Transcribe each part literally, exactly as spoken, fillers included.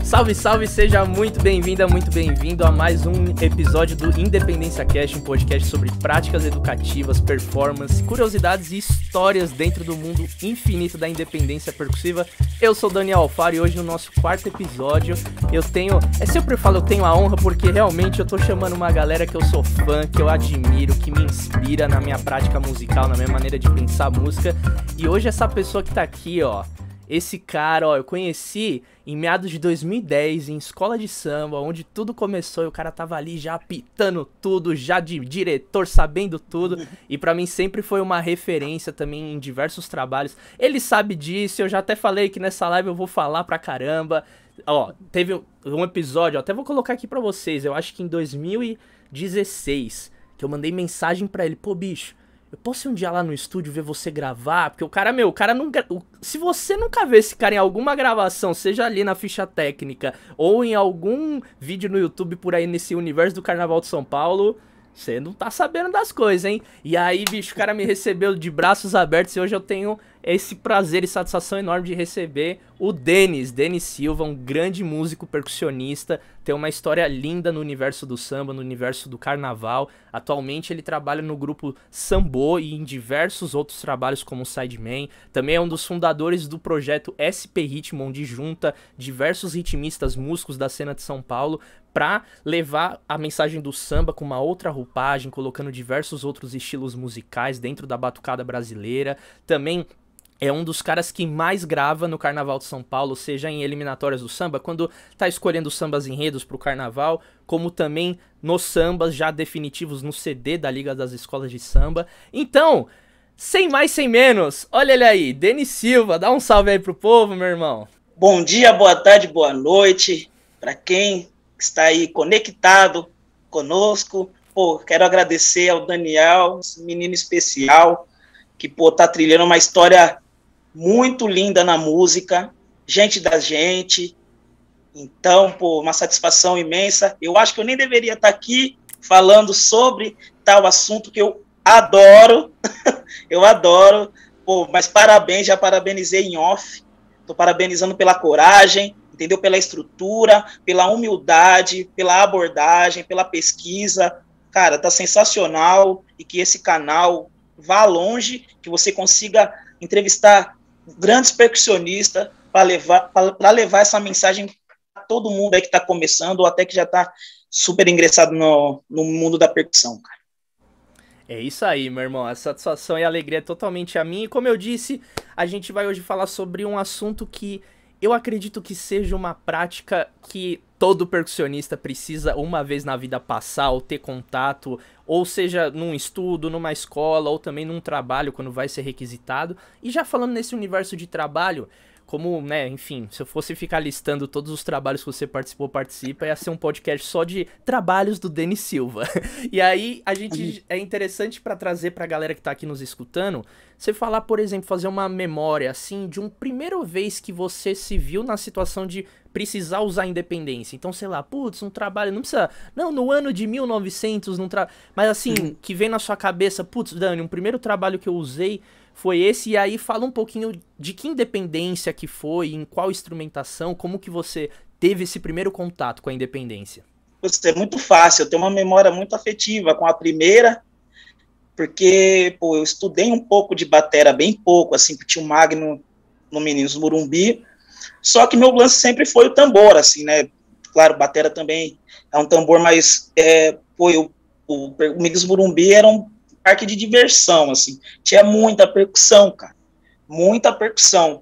Salve, salve, seja muito bem-vinda, muito bem-vindo a mais um episódio do Independência Cast, um podcast sobre práticas educativas, performance, curiosidades e histórias dentro do mundo infinito da independência percussiva. Eu sou o Daniel Alfaro e hoje no nosso quarto episódio eu tenho, é sempre eu falo eu tenho a honra porque realmente eu tô chamando uma galera que eu sou fã, que eu admiro, que me inspira na minha prática musical, na minha maneira de pensar música. E hoje essa pessoa que tá aqui, ó, esse cara, ó, eu conheci em meados de dois mil e dez, em escola de samba, onde tudo começou e o cara tava ali já apitando tudo, já de diretor, sabendo tudo. E pra mim sempre foi uma referência também em diversos trabalhos. Ele sabe disso, eu já até falei que nessa live eu vou falar pra caramba. Ó, teve um episódio, ó, até vou colocar aqui pra vocês, eu acho que em dois mil e dezesseis, que eu mandei mensagem pra ele, pô, bicho, eu posso ir um dia lá no estúdio ver você gravar? Porque o cara, meu, o cara nunca... Se você nunca vê esse cara em alguma gravação, seja ali na ficha técnica ou em algum vídeo no YouTube por aí nesse universo do Carnaval de São Paulo, você não tá sabendo das coisas, hein? E aí, bicho, o cara me recebeu de braços abertos e hoje eu tenho esse prazer e satisfação enorme de receber o Denis, Denis Silva, um grande músico percussionista, tem uma história linda no universo do samba, no universo do carnaval. Atualmente ele trabalha no grupo Sambô e em diversos outros trabalhos como Sideman. Também é um dos fundadores do projeto S P Ritmo, onde junta diversos ritmistas músicos da cena de São Paulo para levar a mensagem do samba com uma outra roupagem, colocando diversos outros estilos musicais dentro da batucada brasileira. Também é um dos caras que mais grava no Carnaval de São Paulo, seja em eliminatórias do samba, quando tá escolhendo sambas enredos pro Carnaval, como também nos sambas já definitivos no C D da Liga das Escolas de Samba. Então, sem mais, sem menos, olha ele aí, Denis Silva, dá um salve aí pro povo, meu irmão. Bom dia, boa tarde, boa noite, para quem está aí conectado conosco. Pô, quero agradecer ao Daniel, esse menino especial, que, pô, tá trilhando uma história muito linda na música, gente da gente. Então, pô, uma satisfação imensa. Eu acho que eu nem deveria estar aqui falando sobre tal assunto que eu adoro, eu adoro, pô, mas parabéns, já parabenizei em off, tô parabenizando pela coragem, entendeu? Pela estrutura, pela humildade, pela abordagem, pela pesquisa. Cara, tá sensacional e que esse canal vá longe, que você consiga entrevistar grandes percussionistas para levar, para levar essa mensagem a todo mundo aí que está começando ou até que já está super ingressado no, no mundo da percussão, cara. É isso aí, meu irmão. A satisfação e a alegria é totalmente a minha. E como eu disse, a gente vai hoje falar sobre um assunto que eu acredito que seja uma prática que todo percussionista precisa uma vez na vida passar ou ter contato, ou seja, num estudo, numa escola, ou também num trabalho quando vai ser requisitado. E já falando nesse universo de trabalho, como, né, enfim, se eu fosse ficar listando todos os trabalhos que você participou, participa, ia ser um podcast só de trabalhos do Denis Silva. E aí, a gente, é interessante pra trazer pra galera que tá aqui nos escutando, você falar, por exemplo, fazer uma memória, assim, de uma primeira vez que você se viu na situação de precisar usar a independência. Então, sei lá, putz, um trabalho, não precisa, não, no ano de mil e novecentos, não tra... mas assim, uhum. que vem na sua cabeça, putz, Dani, um primeiro trabalho que eu usei foi esse, e aí fala um pouquinho de que independência que foi, em qual instrumentação, como que você teve esse primeiro contato com a independência. É muito fácil, eu tenho uma memória muito afetiva com a primeira, porque, pô, eu estudei um pouco de batera, bem pouco, assim, porque tinha um Magno no Meninos Morumbi, só que meu lance sempre foi o tambor, assim, né, claro, batera também é um tambor, mas, é, pô, eu, o, o Meninos Morumbi era um parque de diversão, assim, tinha muita percussão, cara, muita percussão,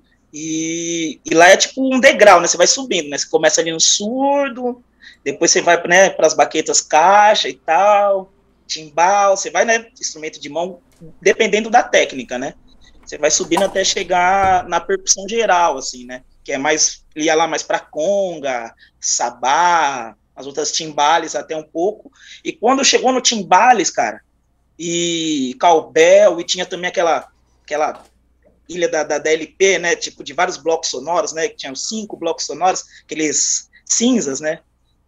e, e lá é tipo um degrau, né, você vai subindo, né, você começa ali no surdo, depois você vai, né, para as baquetas caixa e tal, timbal, você vai, né, instrumento de mão, dependendo da técnica, né, você vai subindo até chegar na percussão geral, assim, né, que é mais, ia lá mais para conga, sabá, as outras timbales até um pouco, e quando chegou no timbales, cara, e cowbell, e tinha também aquela, aquela ilha da, da, da L P, né, tipo, de vários blocos sonoros, né, que tinham cinco blocos sonoros, aqueles cinzas, né,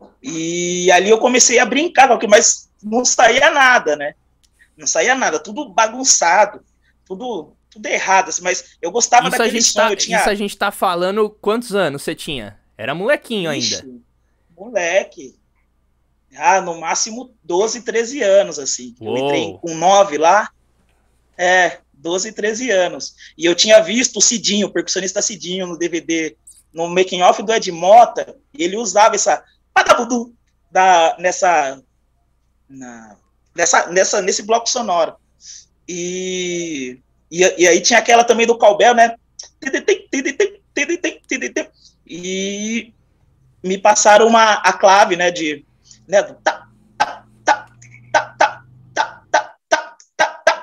e ali eu comecei a brincar com aquilo, mas não saía nada, né, não saía nada, tudo bagunçado, tudo, tudo errado, assim, mas eu gostava isso daquele a gente som, tá, eu tinha... Isso a gente tá falando, quantos anos você tinha? Era molequinho Ixi, ainda. moleque. Ah, no máximo doze, treze anos, assim. Eu entrei Uou. com nove lá. É, doze, treze anos. E eu tinha visto o Cidinho, o percussionista Cidinho, no D V D, no making off do Ed Mota, ele usava essa patabudu da, nessa, na, nessa, nessa, nesse bloco sonoro. E, e, e aí tinha aquela também do cowbell, né? E me passaram uma, a clave, né, de... Né, do tá, tá, tá, tá, tá, tá, tá, tá, tá,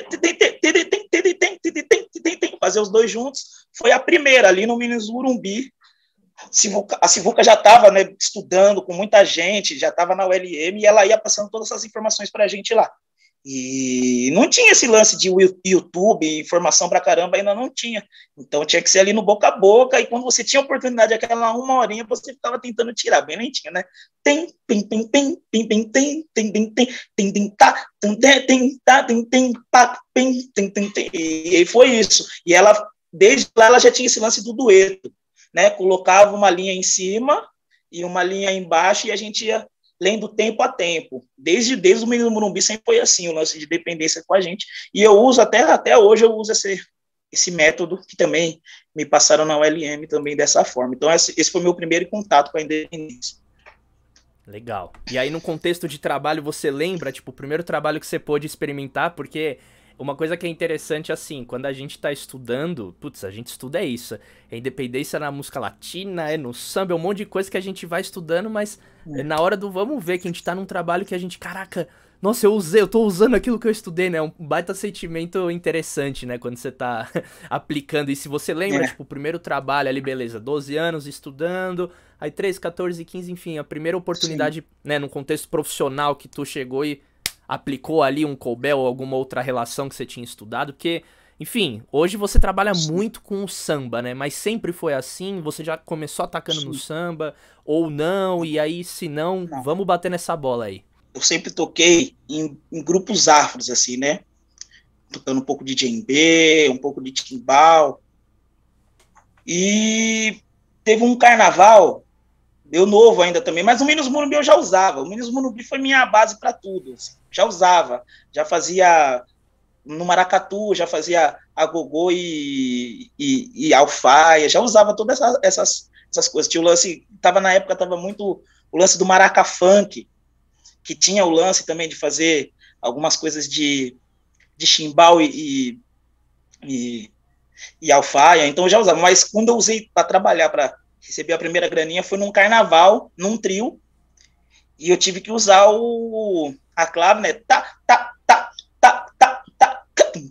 fazer os dois juntos. Foi a primeira, ali no Meninos Morumbi. A Sivuca já estava, né, estudando com muita gente, já estava na U L M, e ela ia passando todas essas informações para a gente lá. E não tinha esse lance de YouTube, informação pra caramba, ainda não tinha. Então tinha que ser ali no boca a boca, e quando você tinha oportunidade, aquela uma horinha, você ficava tentando tirar, bem lentinho, né? Tem, tem, tem, tem, tem, tem, tem, tem, tem, tem, tem, tem, tá, tem, tem, tá, tem, tem, pá, tem, tem, tem, tem. E foi isso. E ela, desde lá, ela já tinha esse lance do dueto, né? Colocava uma linha em cima e uma linha embaixo, e a gente ia lendo tempo a tempo. Desde, desde o Menino Morumbi sempre foi assim, o lance de dependência com a gente. E eu uso, até, até hoje, eu uso esse, esse método, que também me passaram na U L M também dessa forma. Então, esse, esse foi o meu primeiro contato com a independência. Legal. E aí, no contexto de trabalho, você lembra, tipo, o primeiro trabalho que você pôde experimentar? Porque uma coisa que é interessante, assim, quando a gente tá estudando, putz, a gente estuda é isso. É independência na música latina, é no samba, é um monte de coisa que a gente vai estudando, mas é na hora do vamos ver que a gente tá num trabalho que a gente, caraca, nossa, eu usei, eu tô usando aquilo que eu estudei, né? É um baita sentimento interessante, né? Quando você tá aplicando. E se você lembra, é. tipo, o primeiro trabalho ali, beleza, doze anos estudando, aí treze, catorze, quinze, enfim, a primeira oportunidade, Sim. né, num contexto profissional que tu chegou e aplicou ali um cowbell ou alguma outra relação que você tinha estudado, porque, enfim, hoje você trabalha Sim. muito com o samba, né? Mas sempre foi assim? Você já começou atacando Sim. no samba ou não? E aí, se não, não, vamos bater nessa bola aí. Eu sempre toquei em, em grupos afros, assim, né? Tocando um pouco de djembe, um pouco de timbal. E teve um carnaval, eu novo ainda também, mas o Meninos Morumbi eu já usava. O Meninos Morumbi foi minha base para tudo. Assim. Já usava, já fazia no maracatu, já fazia agogô e, e, e alfaia, já usava todas essas, essas, essas coisas. Tinha o lance, tava na época, tava muito o lance do maraca funk, que tinha o lance também de fazer algumas coisas de, de chimbal e, e, e alfaia, então eu já usava, mas quando eu usei para trabalhar, para receber a primeira graninha, foi num carnaval, num trio, e eu tive que usar o, a clave, né, tá, tá, tá, tá, tá, tá,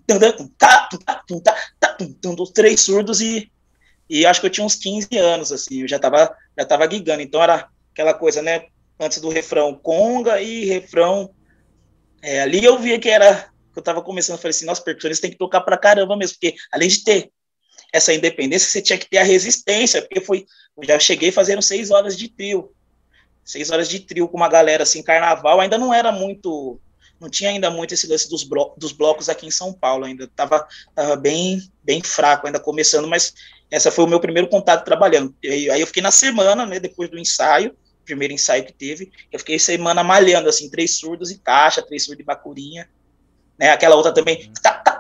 dos três surdos, e, e acho que eu tinha uns quinze anos, assim, eu já tava, já tava gigando, então era aquela coisa, né, antes do refrão conga e refrão, é, ali eu via que era, que eu tava começando, eu falei assim, nossa, percussionistas tem que tocar pra caramba mesmo, porque além de ter essa independência, você tinha que ter a resistência, porque foi, eu já cheguei fazendo seis horas de trio, seis horas de trio com uma galera, assim, carnaval, ainda não era muito, não tinha ainda muito esse lance dos, blo dos blocos aqui em São Paulo, ainda tava, tava bem, bem fraco, ainda começando, mas essa foi o meu primeiro contato trabalhando, e aí eu fiquei na semana, né, depois do ensaio, primeiro ensaio que teve, eu fiquei semana malhando, assim, três surdos e caixa, três surdos e bacurinha, né, aquela outra também,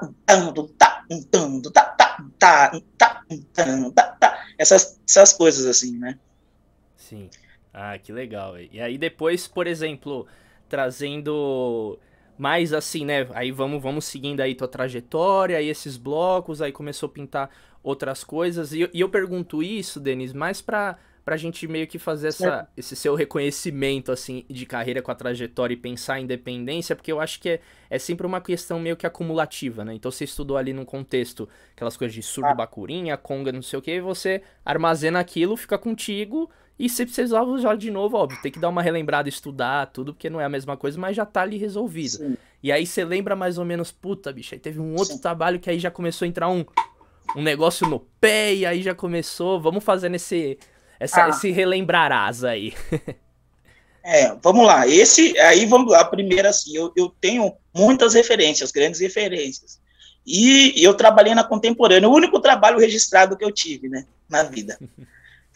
essas, essas coisas, assim, né. Sim, ah, que legal, e aí depois, por exemplo, trazendo mais assim, né, aí vamos, vamos seguindo aí tua trajetória, aí esses blocos, aí começou a pintar outras coisas, e, e eu pergunto isso, Denis, mais pra pra gente meio que fazer essa, esse seu reconhecimento, assim, de carreira com a trajetória e pensar em independência, porque eu acho que é, é sempre uma questão meio que acumulativa, né? Então você estudou ali num contexto, aquelas coisas de surdo, bacurinha, conga, não sei o que, e você armazena aquilo, fica contigo, e se precisar usar de novo, óbvio, tem que dar uma relembrada, estudar, tudo, porque não é a mesma coisa, mas já tá ali resolvido. Sim. E aí você lembra mais ou menos, puta, bicho, aí teve um outro Sim. trabalho que aí já começou a entrar um, um negócio no pé, e aí já começou, vamos fazer nesse... Essa, ah. Esse relembrarás aí. É, vamos lá. Esse, aí vamos lá. Primeiro, assim, eu, eu tenho muitas referências, grandes referências. E eu trabalhei na Contemporânea, o único trabalho registrado que eu tive, né, na vida.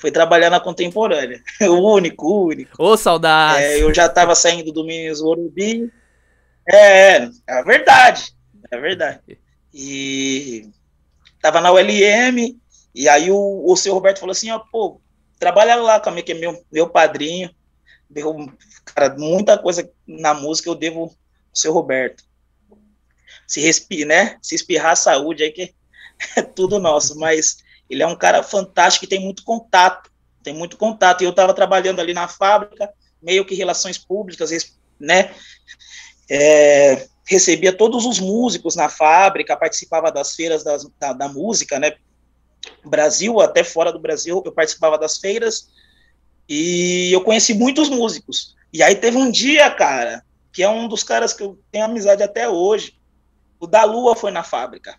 foi trabalhar na Contemporânea. O único, o único. Ô, saudade! É, eu já estava saindo do Meninos Morumbi. É, é verdade. É verdade. E tava na U L M, e aí o, o seu Roberto falou assim, ó, pô, trabalha lá comigo, que é meu, meu padrinho. Deu, cara, muita coisa na música eu devo ao seu Roberto. Se respira, né? Se espirrar a saúde aí que é tudo nosso, mas ele é um cara fantástico e tem muito contato, tem muito contato, e eu estava trabalhando ali na fábrica, meio que relações públicas, né, é, recebia todos os músicos na fábrica, participava das feiras das, da, da música, né, Brasil, até fora do Brasil, eu participava das feiras, e eu conheci muitos músicos, e aí teve um dia, cara, que é um dos caras que eu tenho amizade até hoje, o Da Lua foi na fábrica.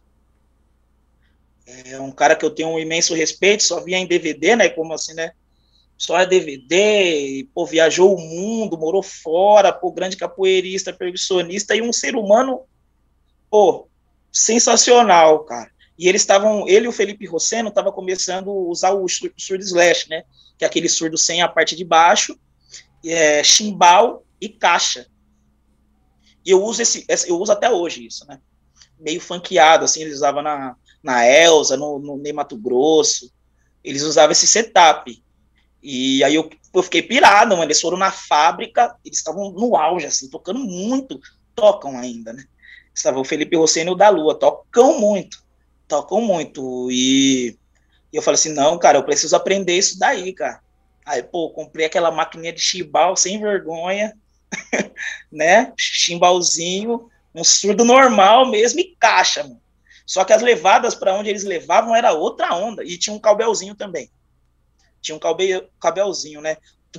É um cara que eu tenho um imenso respeito, só via em D V D, né, como assim, né, só é D V D, e, pô, viajou o mundo, morou fora, pô, grande capoeirista, percussionista, e um ser humano, pô, sensacional, cara. E eles estavam, ele e o Felipe Rosseno estavam começando a usar o surdo slash, né, que é aquele surdo sem a parte de baixo, é, chimbal e caixa. E eu uso esse, eu uso até hoje isso, né, meio funkeado, assim, eles usavam na na Elza, no, no Ney Mato Grosso, eles usavam esse setup, e aí eu, eu fiquei pirado, mano, eles foram na fábrica, eles estavam no auge, assim, tocando muito, tocam ainda, né, estava o Felipe Rosseno e o Da Lua, tocam muito, tocam muito, e, e eu falei assim, não, cara, eu preciso aprender isso daí, cara, aí, pô, comprei aquela maquininha de chimbal, sem vergonha, né, chimbalzinho, um surdo normal mesmo, e caixa, mano. Só que as levadas para onde eles levavam era outra onda. E tinha um caubelzinho também. Tinha um caubel, caubelzinho, né?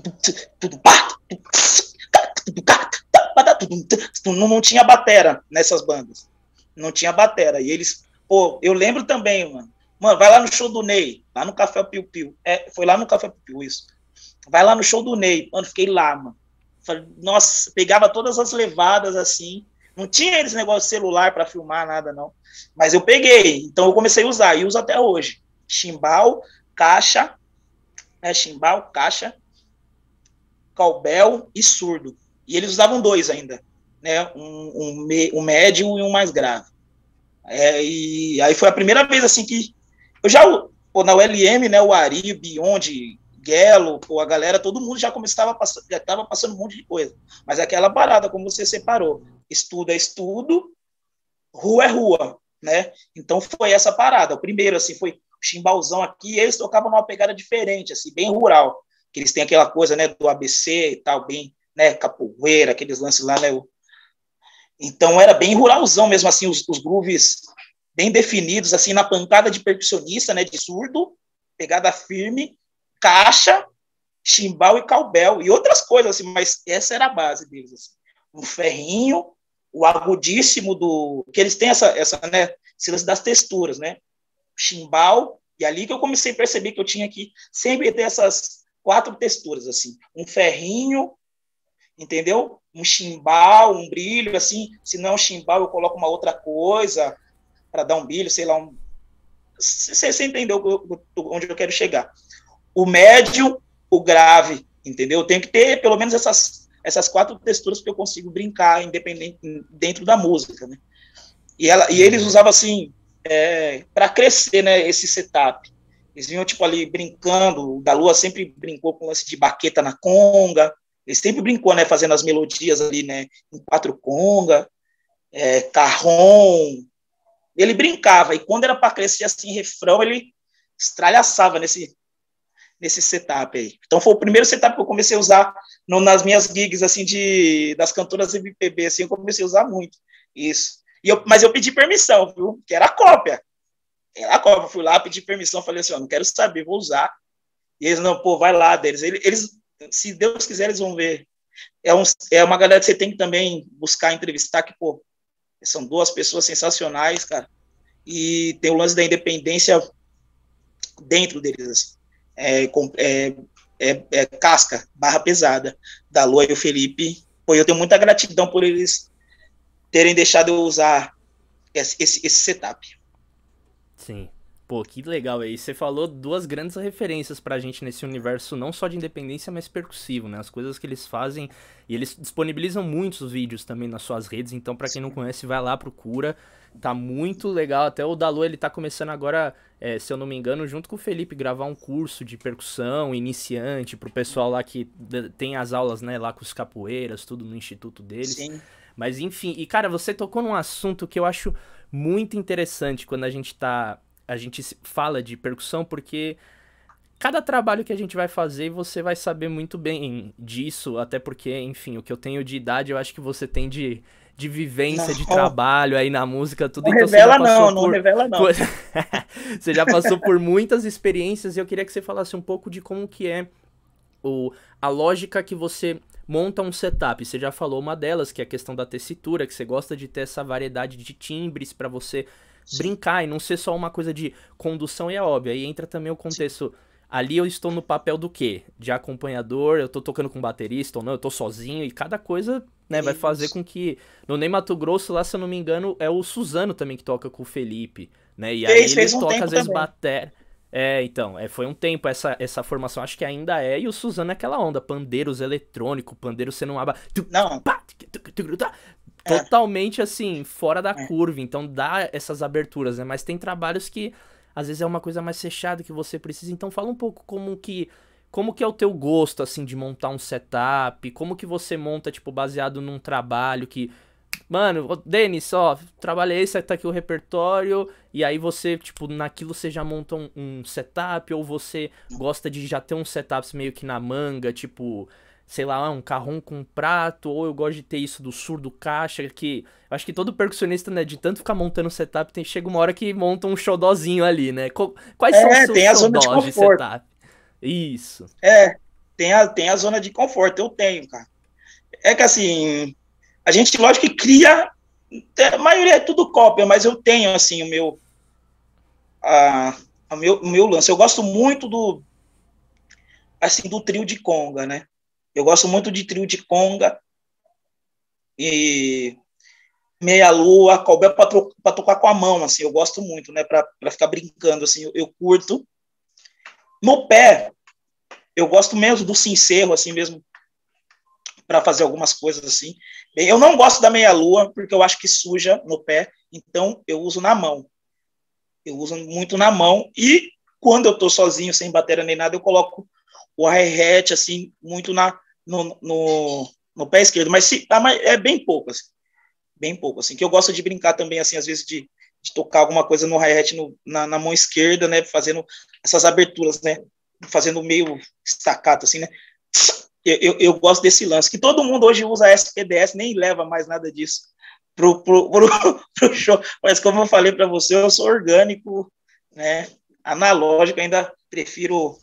Não, não tinha batera nessas bandas. Não tinha batera. E eles... Pô, eu lembro também, mano. Mano, vai lá no show do Ney. Lá no Café Piu Piu. É, foi lá no Café Piu Piu, isso. Vai lá no show do Ney. Mano, fiquei lá, mano. Falei, nossa, pegava todas as levadas, assim... Não tinha esse negócio de celular para filmar, nada, não. Mas eu peguei, então eu comecei a usar, e uso até hoje. Chimbal, caixa, é, chimbal, caixa, caubel e surdo. E eles usavam dois ainda, né? Um, um, me, um médio e um mais grave. É, e aí foi a primeira vez, assim, que eu já, pô, na U L M, né, o Ari, o Beyond, Guelo, pô, a galera, todo mundo já começava a passar, já estava passando um monte de coisa. Mas aquela parada, como você separou, estudo é estudo, rua é rua, né? Então foi essa parada. O primeiro, assim, foi o chimbalzão aqui, e eles tocavam numa pegada diferente, assim, bem rural, que eles têm aquela coisa, né, do A B C e tal, bem, né, capoeira, aqueles lances lá, né? Então era bem ruralzão mesmo, assim, os, os grooves bem definidos, assim, na pancada de percussionista, né, de surdo, pegada firme, caixa, chimbal e caubel, e outras coisas, assim, mas essa era a base deles, assim. Um ferrinho, o agudíssimo do... que eles têm essa, essa né, das texturas, né? Chimbal, e ali que eu comecei a perceber que eu tinha que sempre ter essas quatro texturas, assim. Um ferrinho, entendeu? Um chimbal, um brilho, assim. Se não é um chimbal, eu coloco uma outra coisa para dar um brilho, sei lá, um... Você, você entendeu onde eu quero chegar. O médio, o grave, entendeu? Eu tenho que ter pelo menos essas... essas quatro texturas que eu consigo brincar independente dentro da música, né? E, ela, e eles usavam assim é, para crescer, né? Esse setup. Eles vinham tipo ali brincando. O Da Lua sempre brincou com lance de baqueta na conga. Ele sempre brincou, né? Fazendo as melodias ali, né? Em quatro conga, é, carrom. Ele brincava e quando era para crescer assim refrão, ele estralhaçava nesse nesse setup aí. Então foi o primeiro setup que eu comecei a usar no, nas minhas gigs, assim, de, das cantoras M P B, assim, eu comecei a usar muito isso. E eu, mas eu pedi permissão, viu? Que era cópia. Era a cópia. Eu fui lá, pedi permissão, falei assim, ó, não quero saber, vou usar. E eles, não, pô, vai lá deles. Eles, eles se Deus quiser, eles vão ver. É, um, é uma galera que você tem que também buscar entrevistar, que, pô, são duas pessoas sensacionais, cara. E tem o lance da independência dentro deles, assim. É, é, é, é casca, barra pesada, Da Lua e o Felipe. Pô, eu tenho muita gratidão por eles terem deixado eu usar esse, esse, esse setup. Sim. Pô, que legal aí. Você falou duas grandes referências pra gente nesse universo, não só de independência, mas percussivo, né? As coisas que eles fazem, e eles disponibilizam muitos vídeos também nas suas redes, então pra quem não conhece, vai lá, procura. Tá muito legal. Até o Dalu, ele tá começando agora, é, se eu não me engano, junto com o Felipe, gravar um curso de percussão iniciante pro pessoal lá que tem as aulas, né, lá com os capoeiras, tudo no instituto deles. Sim. Mas enfim, e cara, você tocou num assunto que eu acho muito interessante quando a gente tá... a gente fala de percussão, porque cada trabalho que a gente vai fazer, você vai saber muito bem disso, até porque, enfim, o que eu tenho de idade, eu acho que você tem de, de vivência, Não, de trabalho aí na música, tudo. não Então revela você já passou não, por... não revela não. Você já passou por muitas experiências e eu queria que você falasse um pouco de como que é o, a lógica que você monta um setup. Você já falou uma delas, que é a questão da tessitura, que você gosta de ter essa variedade de timbres para você Sim. brincar e não ser só uma coisa de condução, e é óbvio. Aí entra também o contexto. Sim. Ali eu estou no papel do quê? De acompanhador, eu tô tocando com baterista ou não, eu tô sozinho, e cada coisa, né, vai fazer com que... No Ney Mato Grosso, lá, se eu não me engano, é o Suzano também que toca com o Felipe, né? E aí Fez, ele fez um toca, tempo às vezes, também. bater... É, então, é, foi um tempo essa, essa formação, acho que ainda é, e o Suzano é aquela onda, pandeiros eletrônico, pandeiro sendo uma... Não. Totalmente, assim, fora da É. curva, então dá essas aberturas, né? Mas tem trabalhos que, às vezes, é uma coisa mais fechada que você precisa, então fala um pouco como que... Como que é o teu gosto, assim, de montar um setup, como que você monta, tipo, baseado num trabalho que... Mano, Denis, ó, trabalhei, esse tá aqui o repertório, e aí você, tipo, naquilo você já monta um, um setup, ou você gosta de já ter uns setups meio que na manga, tipo, sei lá, um carrom com um prato, ou eu gosto de ter isso do surdo caixa, que eu acho que todo percussionista, né, de tanto ficar montando setup, tem, chega uma hora que monta um xodózinho ali, né? Quais É, são os seus tem a zona de xodós de conforto. setup? Isso. É, tem a, tem a zona de conforto, eu tenho, cara. É que assim, a gente, lógico que cria, a maioria é tudo cópia, mas eu tenho, assim, o meu, a, a meu, o meu lance. Eu gosto muito do, assim, do trio de conga, né? Eu gosto muito de trio de conga e meia-lua, cowbell para tocar com a mão, assim, eu gosto muito, né? Para ficar brincando, assim, eu, eu curto. No pé, eu gosto mesmo do sincero, assim mesmo, para fazer algumas coisas assim. Eu não gosto da meia-lua, porque eu acho que suja no pé, então eu uso na mão. Eu uso muito na mão, e quando eu estou sozinho, sem bateria nem nada, eu coloco o hi-hat, assim, muito na, no, no, no pé esquerdo, mas se, é bem pouco, assim, bem pouco, assim, que eu gosto de brincar também, assim, às vezes de, de tocar alguma coisa no hi-hat na, na mão esquerda, né, fazendo essas aberturas, né, fazendo meio estacato, assim, né, eu, eu, eu gosto desse lance, que todo mundo hoje usa S P D S, nem leva mais nada disso pro, pro, pro, pro show, mas como eu falei para você, eu sou orgânico, né, analógico, ainda prefiro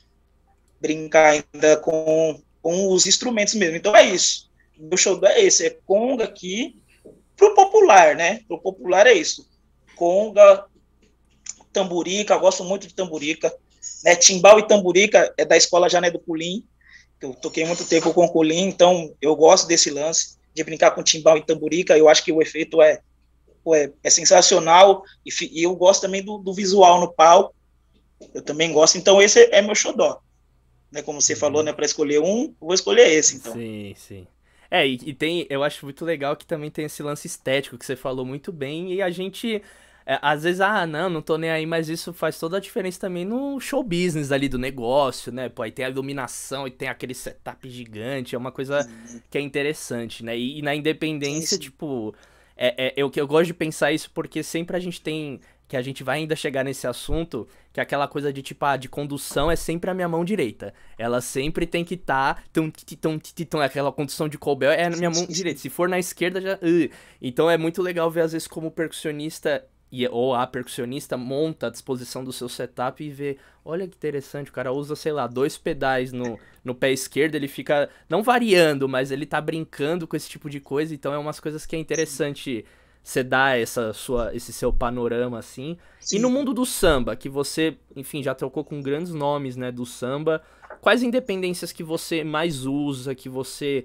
brincar ainda com, com os instrumentos mesmo, então é isso, meu show é esse, é conga aqui, pro popular, né, pro popular é isso, conga, tamborica, gosto muito de tamborica, né, timbal e tamborica é da escola Jané do Pulim, eu toquei muito tempo com o Pulim, então eu gosto desse lance, de brincar com timbal e tamborica, eu acho que o efeito é, é, é sensacional, e, e eu gosto também do, do visual no palco, eu também gosto, então esse é meu xodó, né, como você uhum. falou, né, para escolher um, eu vou escolher esse, então. Sim, sim. É, e, e tem, eu acho muito legal que também tem esse lance estético que você falou muito bem, e a gente, é, às vezes, ah, não, não tô nem aí, mas isso faz toda a diferença também no show business ali do negócio, né, pô, aí tem a iluminação e tem aquele setup gigante, é uma coisa uhum. que é interessante, né, e, e na independência, sim, sim. tipo, é, é, eu, eu gosto de pensar isso porque sempre a gente tem, que a gente vai ainda chegar nesse assunto, que é aquela coisa de, tipo, ah, de condução é sempre a minha mão direita. Ela sempre tem que estar... Tá, aquela condução de cowbell é a minha mão direita. Se for na esquerda, já... Uh. Então é muito legal ver, às vezes, como o percussionista, ou a percussionista, monta a disposição do seu setup e vê... Olha que interessante, o cara usa, sei lá, dois pedais no, no pé esquerdo, ele fica, não variando, mas ele tá brincando com esse tipo de coisa. Então é umas coisas que é interessante... Você dá essa sua, esse seu panorama, assim. Sim. E no mundo do samba, que você, enfim, já trocou com grandes nomes, né, do samba, quais independências que você mais usa, que você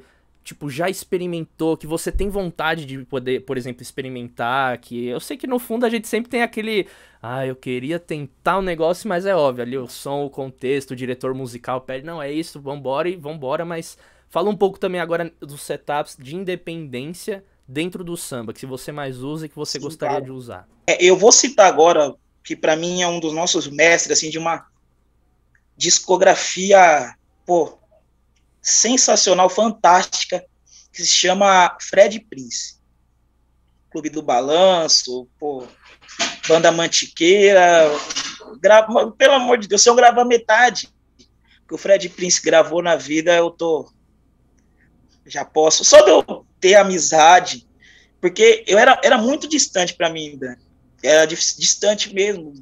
tipo, já experimentou, que você tem vontade de poder, por exemplo, experimentar, que eu sei que no fundo a gente sempre tem aquele, ah, eu queria tentar um negócio, mas é óbvio, ali o som, o contexto, o diretor musical pede, não, é isso, vambora e vambora, mas fala um pouco também agora dos setups de independência dentro do samba, que se você mais usa e que você Sim, gostaria cara. de usar. É, eu vou citar agora, que para mim é um dos nossos mestres, assim, de uma discografia, pô, sensacional, fantástica, que se chama Fred Prince. Clube do Balanço, pô, Banda Mantiqueira, grava, pelo amor de Deus, se eu gravar metade que o Fred Prince gravou na vida, eu tô, já posso, só de eu ter amizade, porque eu era, era muito distante para mim ainda, era distante mesmo,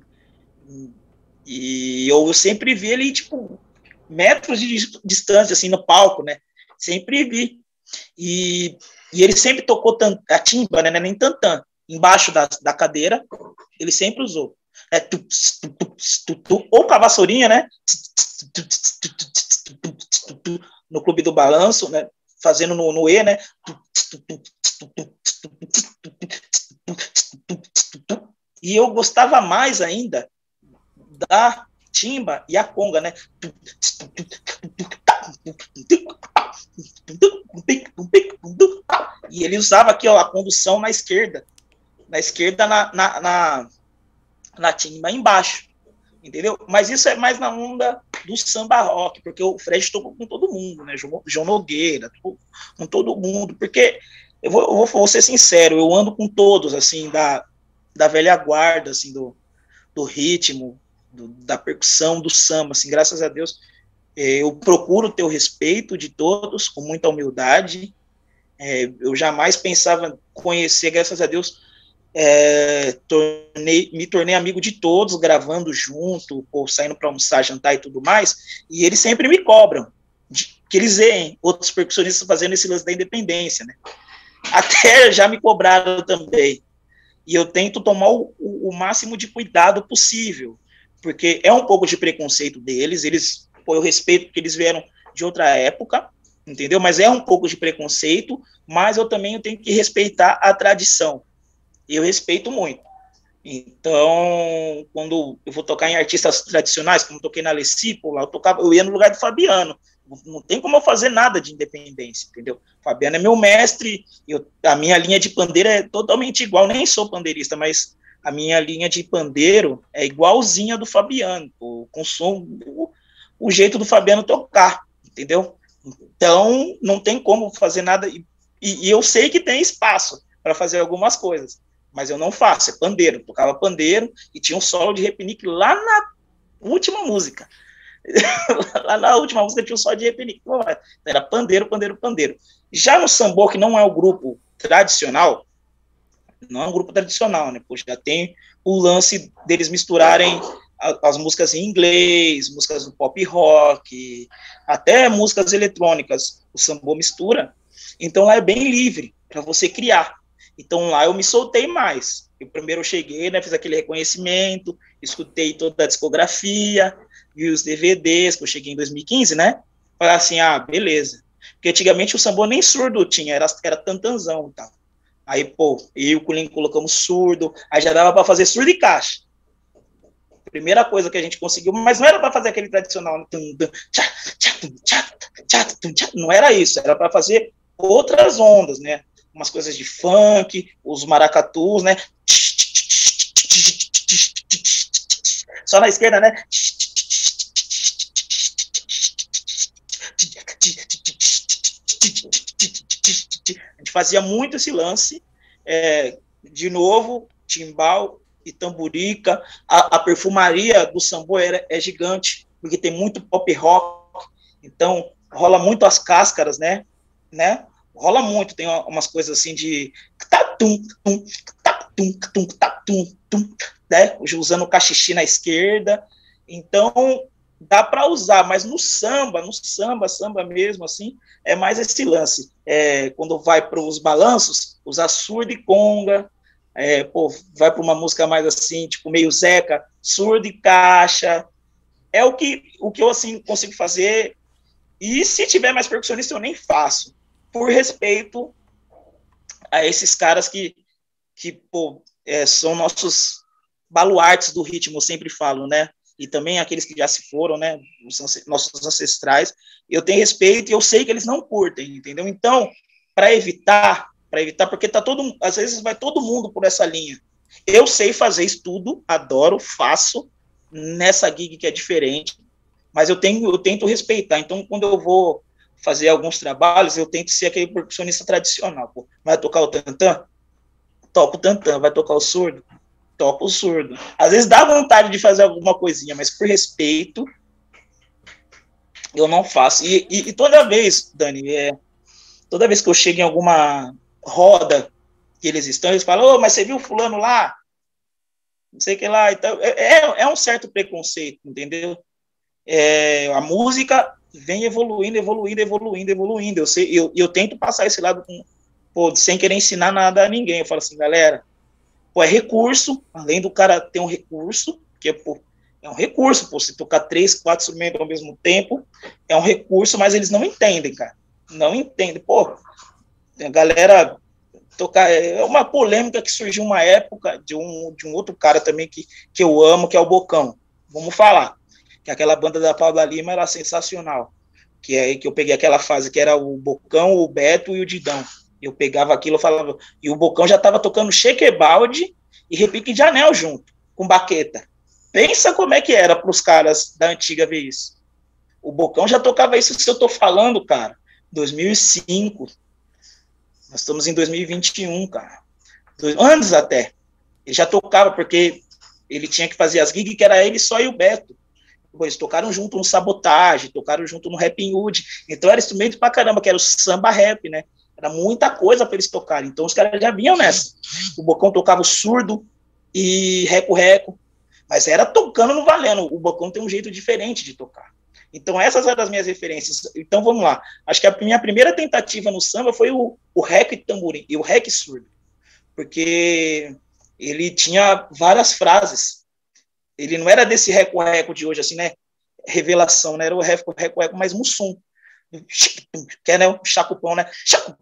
e eu sempre vi ele, tipo, metros de distância, assim, no palco, né? Sempre vi. E, e ele sempre tocou a timba, né? Nem tantã. Embaixo da, da cadeira, ele sempre usou. É, tu, tu, tu, tu, tu, ou com a vassourinha, né? No Clube do Balanço, né? Fazendo no, no E, né? E eu gostava mais ainda da timba e a conga, né? E ele usava aqui, ó, a condução na esquerda, na esquerda na, na, na, na timba embaixo, entendeu? Mas isso é mais na onda do samba rock, porque o Fred tocou com todo mundo, né? João, João Nogueira, com todo mundo, porque eu vou, eu vou, vou ser sincero, eu ando com todos, assim, da, da velha guarda, assim, do, do ritmo, do, da percussão, do samba, assim, graças a Deus, eu procuro ter o respeito de todos, com muita humildade, é, eu jamais pensava conhecer, graças a Deus, é, tornei, me tornei amigo de todos, gravando junto, ou saindo para almoçar, jantar e tudo mais, e eles sempre me cobram, de, que eles veem outros percussionistas fazendo esse lance da independência, né? Até já me cobraram também, e eu tento tomar o, o, o máximo de cuidado possível, porque é um pouco de preconceito deles, eles, pô, eu respeito porque eles vieram de outra época, entendeu? Mas é um pouco de preconceito, mas eu também tenho que respeitar a tradição, e eu respeito muito. Então, quando eu vou tocar em artistas tradicionais, como eu toquei na Lecípola, eu, tocava, eu ia no lugar do Fabiano, não tem como eu fazer nada de independência, entendeu? Fabiano é meu mestre, eu, a minha linha de pandeiro é totalmente igual, nem sou pandeirista, mas a minha linha de pandeiro é igualzinha do Fabiano, o, com som, o, o jeito do Fabiano tocar, entendeu? Então, não tem como fazer nada, e, e eu sei que tem espaço para fazer algumas coisas, mas eu não faço, é pandeiro, eu tocava pandeiro, e tinha um solo de repinique lá na última música, lá na última música tinha um solo de repinique, era pandeiro, pandeiro, pandeiro. Já no sambô, que não é o grupo tradicional, não é um grupo tradicional, né? Pô, já tem o lance deles misturarem a, as músicas em inglês, músicas do pop rock, até músicas eletrônicas, o sambô mistura, então lá é bem livre para você criar. Então lá eu me soltei mais. Eu primeiro eu cheguei, né, fiz aquele reconhecimento, escutei toda a discografia, vi os D V Ds, que eu cheguei em dois mil e quinze, né? Falei assim, ah, beleza. Porque antigamente o sambô nem surdo tinha, era, era tantanzão e tal. Aí, pô, eu e o Culinho colocamos surdo, aí já dava para fazer surdo e caixa. Primeira coisa que a gente conseguiu, mas não era para fazer aquele tradicional, não era isso, era para fazer outras ondas, né? Umas coisas de funk, os maracatus, né? Só na esquerda, né? A gente fazia muito esse lance, é, de novo, timbal e tamburica, a, a perfumaria do sambô é, é gigante, porque tem muito pop rock, então rola muito as cáscaras, né, né, rola muito, tem umas coisas assim de tatum, tum, tatum, tum, tatum, tum, né, usando o cachixi na esquerda, então dá para usar, mas no samba, no samba, samba mesmo, assim, é mais esse lance. É, quando vai para os balanços, usar surdo e conga, é, pô, vai para uma música mais assim, tipo meio Zeca, surdo e caixa, é o que, o que eu, assim, consigo fazer, e se tiver mais percussionista, eu nem faço, por respeito a esses caras que, que pô, é, são nossos baluartes do ritmo, eu sempre falo, né? E também aqueles que já se foram, né? Os nossos ancestrais. Eu tenho respeito e eu sei que eles não curtem, entendeu? Então, para evitar, para evitar, porque tá todo, às vezes vai todo mundo por essa linha. Eu sei fazer estudo, adoro, faço nessa gig que é diferente, mas eu tenho, eu tento respeitar. Então, quando eu vou fazer alguns trabalhos, eu tento ser aquele percussionista tradicional. Pô. Vai tocar o tantã? Toco o tantã. Vai tocar o surdo? Toco o surdo. Às vezes dá vontade de fazer alguma coisinha, mas por respeito, eu não faço. E, e, e toda vez, Dani, é, toda vez que eu chego em alguma roda que eles estão, eles falam, oh, mas você viu fulano lá? Não sei o que lá. Então, é, é um certo preconceito, entendeu? É, a música vem evoluindo, evoluindo, evoluindo, evoluindo. Eu, sei, eu, eu tento passar esse lado com, pô, sem querer ensinar nada a ninguém. Eu falo assim, galera, pô, é recurso, além do cara ter um recurso, que pô, é um recurso, pô, se tocar três, quatro instrumentos ao mesmo tempo, é um recurso, mas eles não entendem, cara. Não entendem. Pô, a galera tocar. É uma polêmica que surgiu uma época de um, de um outro cara também que, que eu amo, que é o Bocão. Vamos falar. Que aquela banda da Paula Lima era sensacional. Que é aí que eu peguei aquela fase que era o Bocão, o Beto e o Didão. Eu pegava aquilo e falava. E o Bocão já estava tocando Chequebaldi e Repique de Anel junto, com baqueta. Pensa como é que era para os caras da antiga ver isso. O Bocão já tocava isso que eu estou falando, cara. dois mil e cinco. Nós estamos em dois mil e vinte e um, cara. Dois, antes até. Ele já tocava, porque ele tinha que fazer as gigs, que era ele só e o Beto. Eles tocaram junto no Sabotagem, tocaram junto no Rapping Hood. Então era instrumento pra caramba, que era o samba rap, né? Era muita coisa para eles tocarem. Então os caras já vinham nessa. O Bocão tocava o surdo e reco-reco. Mas era tocando no valendo. O Bocão tem um jeito diferente de tocar. Então essas eram as minhas referências. Então vamos lá. Acho que a minha primeira tentativa no samba foi o, o rec e tamborim, e o rec surdo. Porque ele tinha várias frases. Ele não era desse reco-reco de hoje, assim, né? Revelação, né? Era o reco-reco mais mussum. Que é, né? O chacupão, né?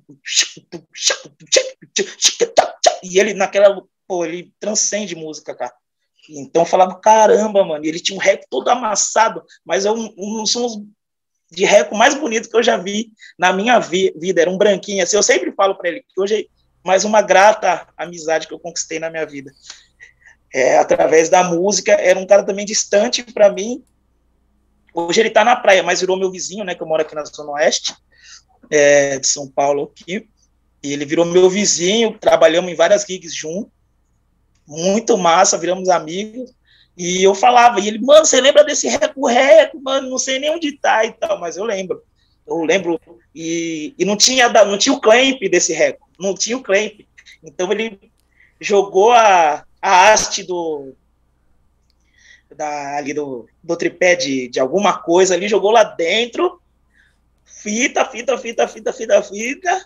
E ele, naquela... Pô, ele transcende música, cara. Então eu falava, caramba, mano. E ele tinha um reco todo amassado, mas é um, um dos sons de reco mais bonito que eu já vi na minha vi- vida. Era um branquinho, assim. Eu sempre falo para ele que hoje é mais uma grata amizade que eu conquistei na minha vida. É, através da música, era um cara também distante para mim. Hoje ele está na praia, mas virou meu vizinho, né, que eu moro aqui na Zona Oeste, é, de São Paulo, aqui, e ele virou meu vizinho, trabalhamos em várias gigs juntos, muito massa, viramos amigos, e eu falava, e ele, mano, você lembra desse reco-reco, mano, não sei nem onde tá e tal, mas eu lembro, eu lembro, e, e não, tinha, não tinha o clamp desse reco, não tinha o clamp, então ele jogou a a haste do, da, ali do, do tripé de, de alguma coisa ali, jogou lá dentro, fita, fita, fita, fita, fita, fita,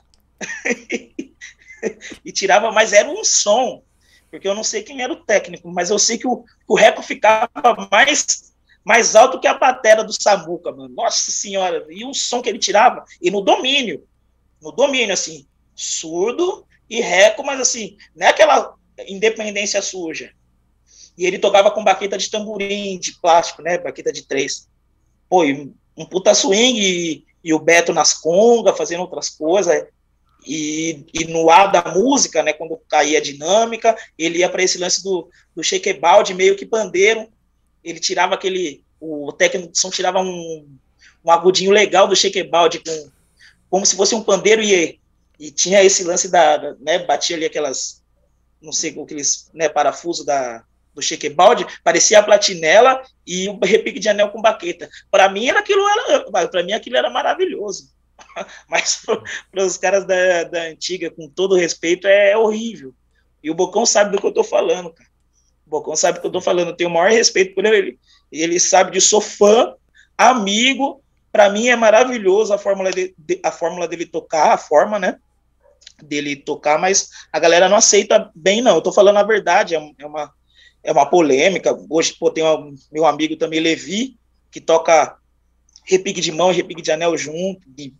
e tirava, mas era um som, porque eu não sei quem era o técnico, mas eu sei que o, o reco ficava mais, mais alto que a batera do Samuca, mano, nossa senhora, e o som que ele tirava, e no domínio, no domínio, assim, surdo e reco, mas assim, não é aquela independência suja. E ele tocava com baqueta de tamborim, de plástico, né? Baqueta de três. Pô, e um puta swing, e, e o Beto nas congas, fazendo outras coisas. E, e no ar da música, né? Quando caía a dinâmica, ele ia para esse lance do, do shakebaldi, meio que pandeiro. Ele tirava aquele... O técnico de som tirava um, um agudinho legal do shakebaldi, com, como se fosse um pandeiro, e, e tinha esse lance da... Né, batia ali aquelas... não sei, com aqueles, né, parafuso da, do shakebaldi, parecia a platinela e o repique de anel com baqueta. Para mim, era aquilo era, para mim aquilo era maravilhoso. Mas para os caras da, da antiga, com todo respeito, é horrível. E o Bocão sabe do que eu estou falando, cara. O Bocão sabe do que eu estou falando. Eu tenho o maior respeito por ele. Ele sabe disso, sou fã, amigo. Para mim é maravilhoso a fórmula, de, a fórmula dele tocar, a forma, né? dele tocar, mas a galera não aceita bem, não. Eu tô falando a verdade, é uma, é uma polêmica. Hoje, pô, tem um, meu amigo também, Levi, que toca repique de mão e repique de anel junto, e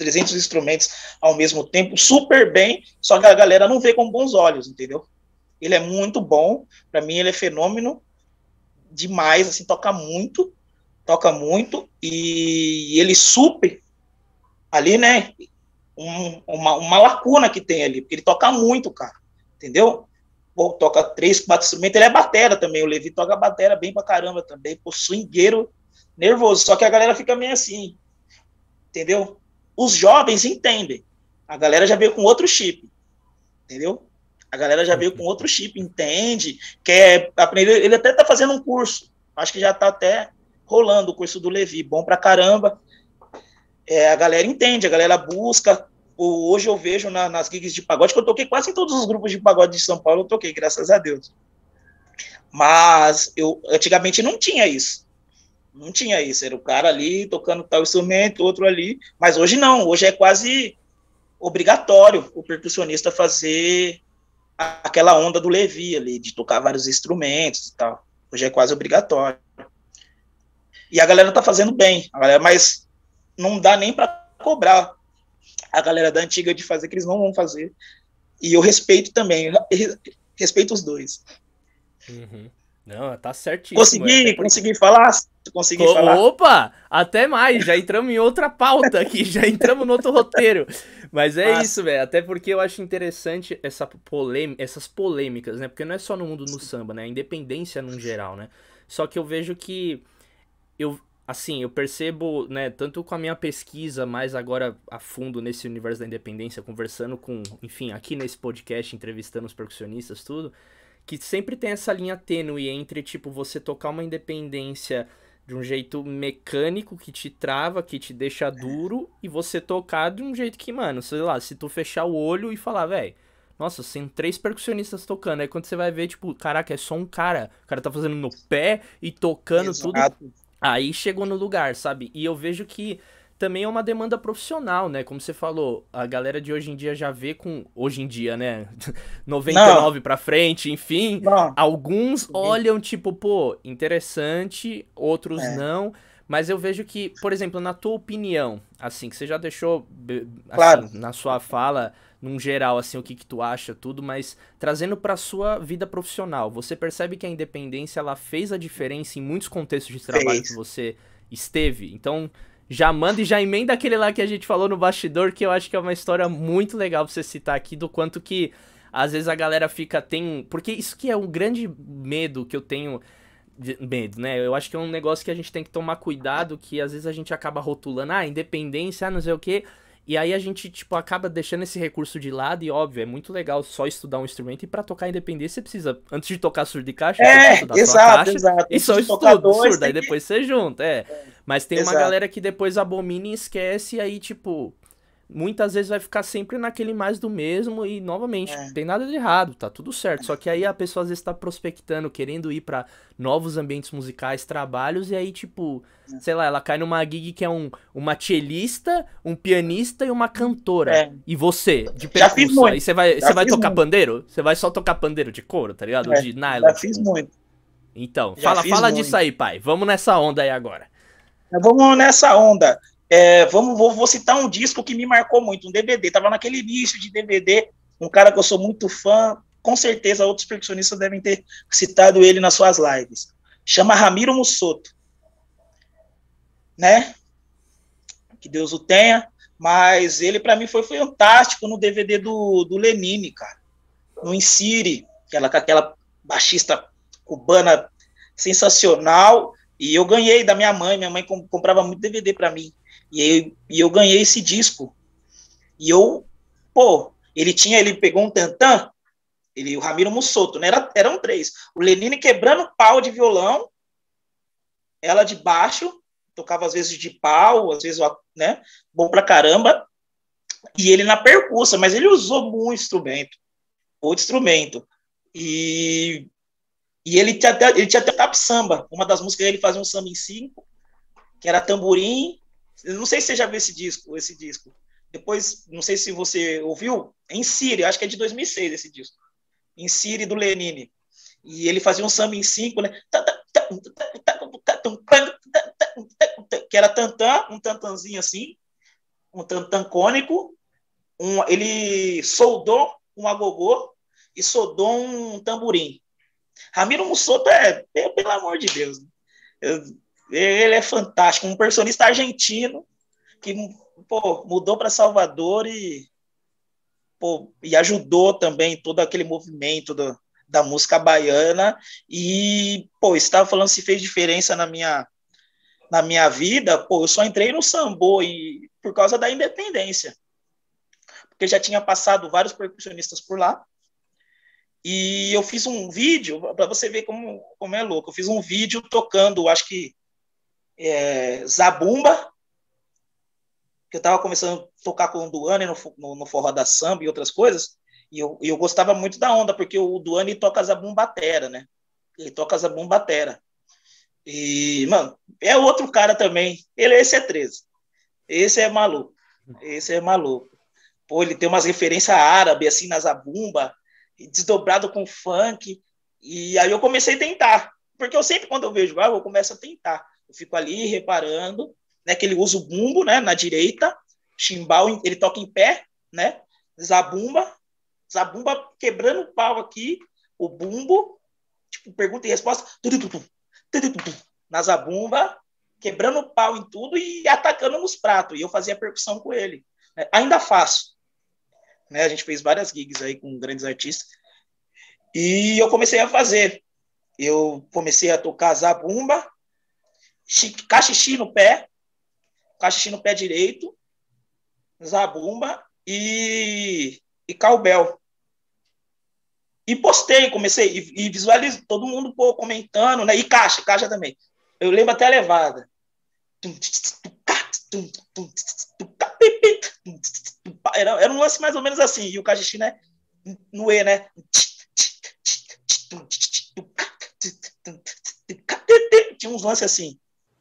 trezentos instrumentos ao mesmo tempo, super bem, só que a galera não vê com bons olhos, entendeu? Ele é muito bom, para mim ele é fenômeno demais, assim, toca muito, toca muito, e ele supre ali, né, um, uma, uma lacuna que tem ali, porque ele toca muito, cara, entendeu? Pô, toca três, quatro instrumentos, ele é batera também, o Levi toca batera bem pra caramba também, pô, swingueiro nervoso, só que a galera fica meio assim, entendeu? Os jovens entendem, a galera já veio com outro chip, entendeu? A galera já veio com outro chip, entende, quer aprender, ele até tá fazendo um curso, acho que já tá até rolando o curso do Levi, bom pra caramba, é, a galera entende, a galera busca, hoje eu vejo na, nas gigs de pagode, que eu toquei quase em todos os grupos de pagode de São Paulo, eu toquei, graças a Deus, mas eu, antigamente não tinha isso, não tinha isso, era o cara ali tocando tal instrumento, outro ali, mas hoje não, hoje é quase obrigatório o percussionista fazer aquela onda do Levi ali, de tocar vários instrumentos e tal. Hoje é quase obrigatório. E a galera tá fazendo bem, a galera, mas não dá nem para cobrar a galera da antiga de fazer, que eles não vão fazer. E eu respeito também, respeito os dois. Uhum. Não, tá certíssimo. Consegui, é, consegui falar, consegui Co falar. Opa, até mais, já entramos em outra pauta aqui, já entramos no outro roteiro. Mas é Mas... isso, velho, até porque eu acho interessante essa polêmica, essas polêmicas, né? Porque não é só no mundo no samba, né? A independência no geral, né? Só que eu vejo que eu assim, eu percebo, né, tanto com a minha pesquisa, mais agora a fundo nesse universo da independência, conversando com, enfim, aqui nesse podcast, entrevistando os percussionistas, tudo, que sempre tem essa linha tênue entre, tipo, você tocar uma independência de um jeito mecânico, que te trava, que te deixa duro, e você tocar de um jeito que, mano, sei lá, se tu fechar o olho e falar, velho, nossa, tem três percussionistas tocando, aí quando você vai ver, tipo, caraca, é só um cara, o cara tá fazendo no pé e tocando Exato. Tudo, aí chegou no lugar, sabe? E eu vejo que também é uma demanda profissional, né? Como você falou, a galera de hoje em dia já vê com... Hoje em dia, né? noventa e nove não. Pra frente, enfim. Não. Alguns olham, tipo, pô, interessante, outros é. não. Mas eu vejo que, por exemplo, na tua opinião, assim, que você já deixou, assim, claro. na sua fala, num geral, assim, o que que tu acha, tudo, mas trazendo pra sua vida profissional, você percebe que a independência, ela fez a diferença em muitos contextos de trabalho fez. Que você esteve? Então... Já manda e já emenda aquele lá que a gente falou no bastidor, que eu acho que é uma história muito legal pra você citar aqui, do quanto que às vezes a galera fica, tem... Porque isso que é um grande medo que eu tenho, de, medo, né? Eu acho que é um negócio que a gente tem que tomar cuidado, que às vezes a gente acaba rotulando, ah, independência, ah, não sei o quê, e aí a gente, tipo, acaba deixando esse recurso de lado, e óbvio, é muito legal só estudar um instrumento, e pra tocar independência você precisa, antes de tocar surdo de caixa, é, você precisa estudar exato, sua caixa, exato. e só estudo surdo, aí depois você junta, é... Mas tem Exato. Uma galera que depois abomina e esquece, e aí, tipo, muitas vezes vai ficar sempre naquele mais do mesmo, e, novamente, é. Tem nada de errado, tá tudo certo. Só que aí a pessoa, às vezes, tá prospectando, querendo ir pra novos ambientes musicais, trabalhos, e aí, tipo, é. sei lá, ela cai numa gig que é um, uma cellista, um pianista e uma cantora. É. E você, de percussão, aí você vai, você vai tocar muito. Pandeiro? Você vai só tocar pandeiro de couro, tá ligado? É. De nylon. Já fiz muito. Então, Já fala, fala disso aí, pai. Vamos nessa onda aí agora. Vamos nessa onda. É, vamos, vou, vou citar um disco que me marcou muito, um D V D. Tava naquele início de D V D, um cara que eu sou muito fã, com certeza outros percussionistas devem ter citado ele nas suas lives. Chama Ramiro Mussoto. Né? Que Deus o tenha, mas ele para mim foi, foi fantástico no D V D do, do Lenine, cara. No Insire, aquela, aquela baixista cubana sensacional. E eu ganhei da minha mãe, minha mãe comprava muito D V D para mim, e eu, e eu ganhei esse disco, e eu, pô, ele tinha, ele pegou um tantã, ele, o Ramiro Mussoto, né, era, eram três, o Lenine quebrando pau de violão, ela de baixo, tocava às vezes de pau, às vezes, né, bom pra caramba, e ele na percussa, mas ele usou muito instrumento, outro instrumento, e... E ele tinha até, ele tinha até tap samba, uma das músicas ele fazia um samba em cinco, que era tamborim. Eu não sei se você já viu esse disco, esse disco. Depois, não sei se você ouviu, é em Siri, acho que é de dois mil e seis esse disco. Em Siri do Lenine. E ele fazia um samba em cinco, né? Que era tantã, um tantanzinho assim, um tantã cônico, um, ele soldou um agogô e soldou um tamborim. Ramiro Mussoto é, é pelo amor de Deus, eu, ele é fantástico, um percussionista argentino que pô, mudou para Salvador e, pô, e ajudou também todo aquele movimento do, da música baiana e, pô, você estava falando se fez diferença na minha, na minha vida, pô, eu só entrei no sambô e, por causa da independência, porque já tinha passado vários percussionistas por lá, e eu fiz um vídeo, para você ver como, como é louco, eu fiz um vídeo tocando, acho que é, Zabumba, que eu estava começando a tocar com o Duane no, no, no forró da samba e outras coisas, e eu, eu gostava muito da onda, porque o Duane toca zabumbatera, né? Ele toca zabumbatera. E, mano, é outro cara também. Ele, esse é treze. Esse é maluco. Esse é maluco. Pô, ele tem umas referências árabes, assim, na zabumba, desdobrado com funk. E aí eu comecei a tentar. Porque eu sempre, quando eu vejo algo, eu começo a tentar. Eu fico ali reparando, né, que ele usa o bumbo, né, na direita, chimbal, ele toca em pé, né, zabumba, zabumba quebrando o pau aqui, o bumbo, tipo, pergunta e resposta, na zabumba, quebrando o pau em tudo e atacando nos pratos, e eu fazia percussão com ele. Né? Ainda faço. Né? A gente fez várias gigs aí com grandes artistas, e eu comecei a fazer. Eu comecei a tocar zabumba, cachixi no pé, cachixi no pé direito, zabumba e, e cowbell. E postei, comecei, e, e visualizo todo mundo pô, comentando, né? E caixa, caixa também. Eu lembro até a levada. Era, era um lance mais ou menos assim, e o cachixi, né? No E, né? Tinha uns lances assim.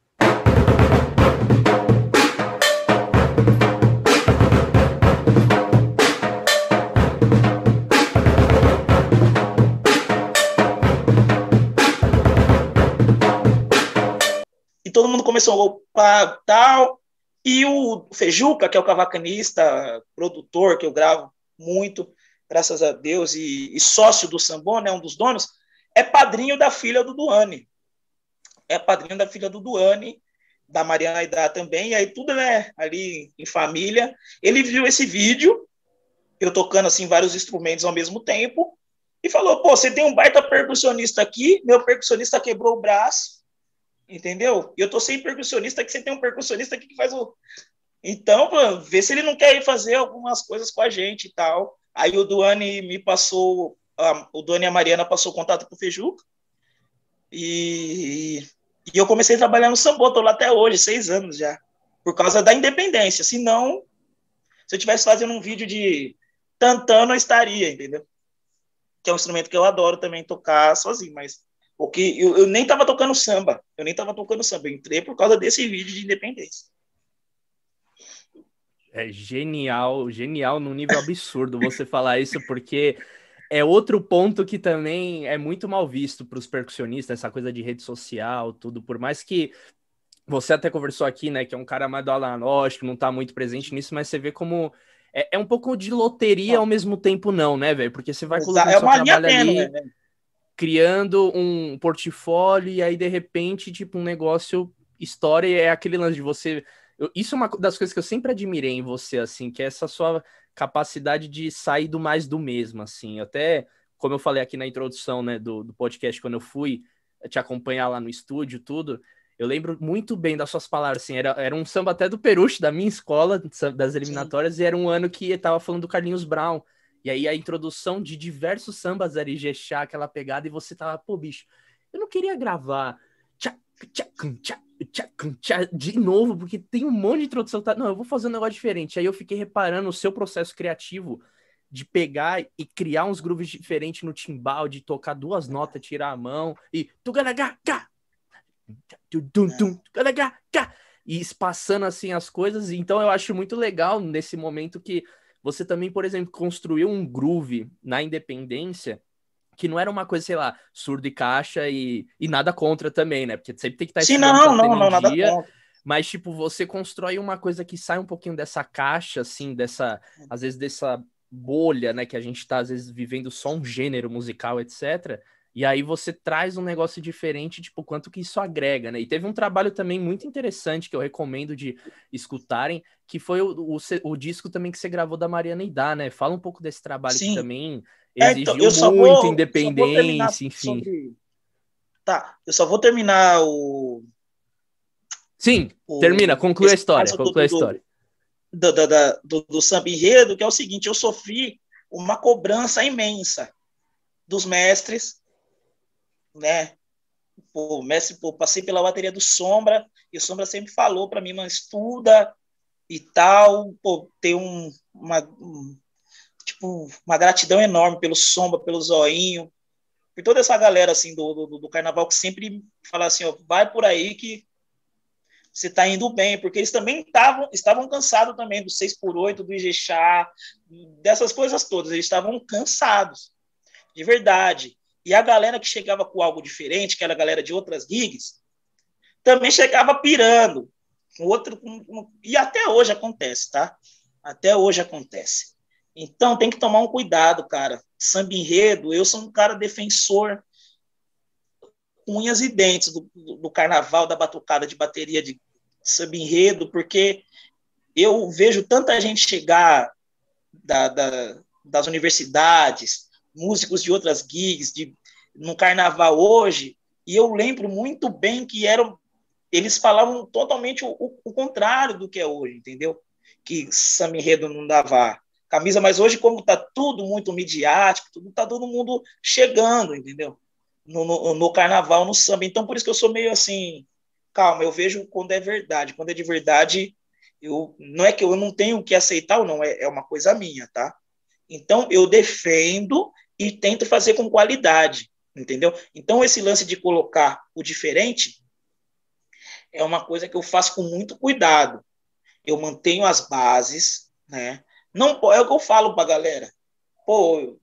Todo mundo começou a tal, e o Fejuca, que é o cavacanista, produtor, que eu gravo muito, graças a Deus, e, e sócio do Sambô, né, um dos donos, é padrinho da filha do Duane. É padrinho da filha do Duane, da Mariana Aidá também, e aí tudo, né, ali em família. Ele viu esse vídeo, eu tocando, assim, vários instrumentos ao mesmo tempo, e falou, pô, você tem um baita percussionista aqui, meu percussionista quebrou o braço, entendeu? E eu tô sem percussionista, que você tem um percussionista aqui que faz o... Então, mano, vê se ele não quer ir fazer algumas coisas com a gente e tal. Aí o Duane me passou, a, o Duane e a Mariana passou o contato pro Fejuca, e, e eu comecei a trabalhar no sambô, tô lá até hoje, seis anos já, por causa da independência. Se não, se eu estivesse fazendo um vídeo de tantã, não estaria, entendeu? Que é um instrumento que eu adoro também tocar sozinho, mas porque eu, eu nem tava tocando samba, eu nem tava tocando samba, eu entrei por causa desse vídeo de independência. É genial, genial num nível absurdo você falar isso, porque é outro ponto que também é muito mal visto para os percussionistas, essa coisa de rede social, tudo, por mais que você até conversou aqui, né, que é um cara mais do analógico, não tá muito presente nisso, mas você vê como é, é um pouco de loteria ao mesmo tempo não, né, velho, porque você vai colocando é seu uma linha trabalho tênue, ali... né? criando um portfólio e aí, de repente, tipo, um negócio história e é aquele lance de você... Eu, isso é uma das coisas que eu sempre admirei em você, assim, que é essa sua capacidade de sair do mais do mesmo, assim. Até, como eu falei aqui na introdução, né, do, do podcast, quando eu fui te acompanhar lá no estúdio, tudo, eu lembro muito bem das suas palavras, assim, era, era um samba até do Peruche, da minha escola, das eliminatórias, Sim. E era um ano que eu tava falando do Carlinhos Brown. E aí a introdução de diversos sambas era Ijexá, aquela pegada, e você tava, pô, bicho, eu não queria gravar tchá, tchá, tchá, tchá, tchá, de novo, porque tem um monte de introdução. Tá? Não, eu vou fazer um negócio diferente. Aí eu fiquei reparando o seu processo criativo de pegar e criar uns grooves diferentes no timbal, de tocar duas notas, tirar a mão, e e espaçando assim as coisas. Então eu acho muito legal nesse momento que você também, por exemplo, construiu um groove na independência que não era uma coisa, sei lá, surdo e caixa e, e nada contra também, né? Porque sempre tem que estar Sim, estudando, não, tá tendo não, em não, nada dia. contra. Mas, tipo, você constrói uma coisa que sai um pouquinho dessa caixa, assim, dessa, às vezes, dessa bolha, né, que a gente tá, às vezes, vivendo só um gênero musical, etcétera. E aí você traz um negócio diferente, tipo, quanto que isso agrega, né? E teve um trabalho também muito interessante que eu recomendo de escutarem, que foi o, o, o disco também que você gravou da Mariana Idá, né? Fala um pouco desse trabalho que Sim. também É, então, exigiu eu só muito vou, só vou terminar independência, enfim. sobre. Tá, eu só vou terminar o. Sim, termina, o conclui a esse história, caso do, conclui a do, história. do, do, da- do, do samba enredo, que é o seguinte: eu sofri uma cobrança imensa dos mestres, né? Pô, mestre, pô, passei pela bateria do Sombra, e o Sombra sempre falou para mim, mano, estuda e tal, pô, tem um, uma, um, tipo, uma gratidão enorme pelo Sombra, pelo Zoinho, por toda essa galera, assim, do, do, do carnaval, que sempre fala assim, ó, vai por aí que você tá indo bem, porque eles também tavam, estavam cansados também do seis por oito, do Ijexá, dessas coisas todas, eles estavam cansados, de verdade. E a galera que chegava com algo diferente, que era a galera de outras gigs, também chegava pirando. Com outro, com, com, e até hoje acontece, tá? Até hoje acontece. Então tem que tomar um cuidado, cara. Samba enredo, eu sou um cara defensor com unhas e dentes do, do, do carnaval, da batucada de bateria de samba enredo, porque eu vejo tanta gente chegar da, da, das universidades, músicos de outras gigs, de, no carnaval hoje, e eu lembro muito bem que eram, eles falavam totalmente o, o, o contrário do que é hoje, entendeu? Que samba enredo não dava camisa, mas hoje, como está tudo muito midiático, tudo está todo mundo chegando, entendeu? No, no, no carnaval, no samba. Então, por isso que eu sou meio assim, calma, eu vejo quando é verdade. Quando é de verdade, eu, não é que eu não tenho que aceitar ou não, é, é uma coisa minha, tá? Então, eu defendo e tento fazer com qualidade, entendeu? Então, esse lance de colocar o diferente é uma coisa que eu faço com muito cuidado. Eu mantenho as bases, né? Não, é o que eu falo pra galera. Pô, eu,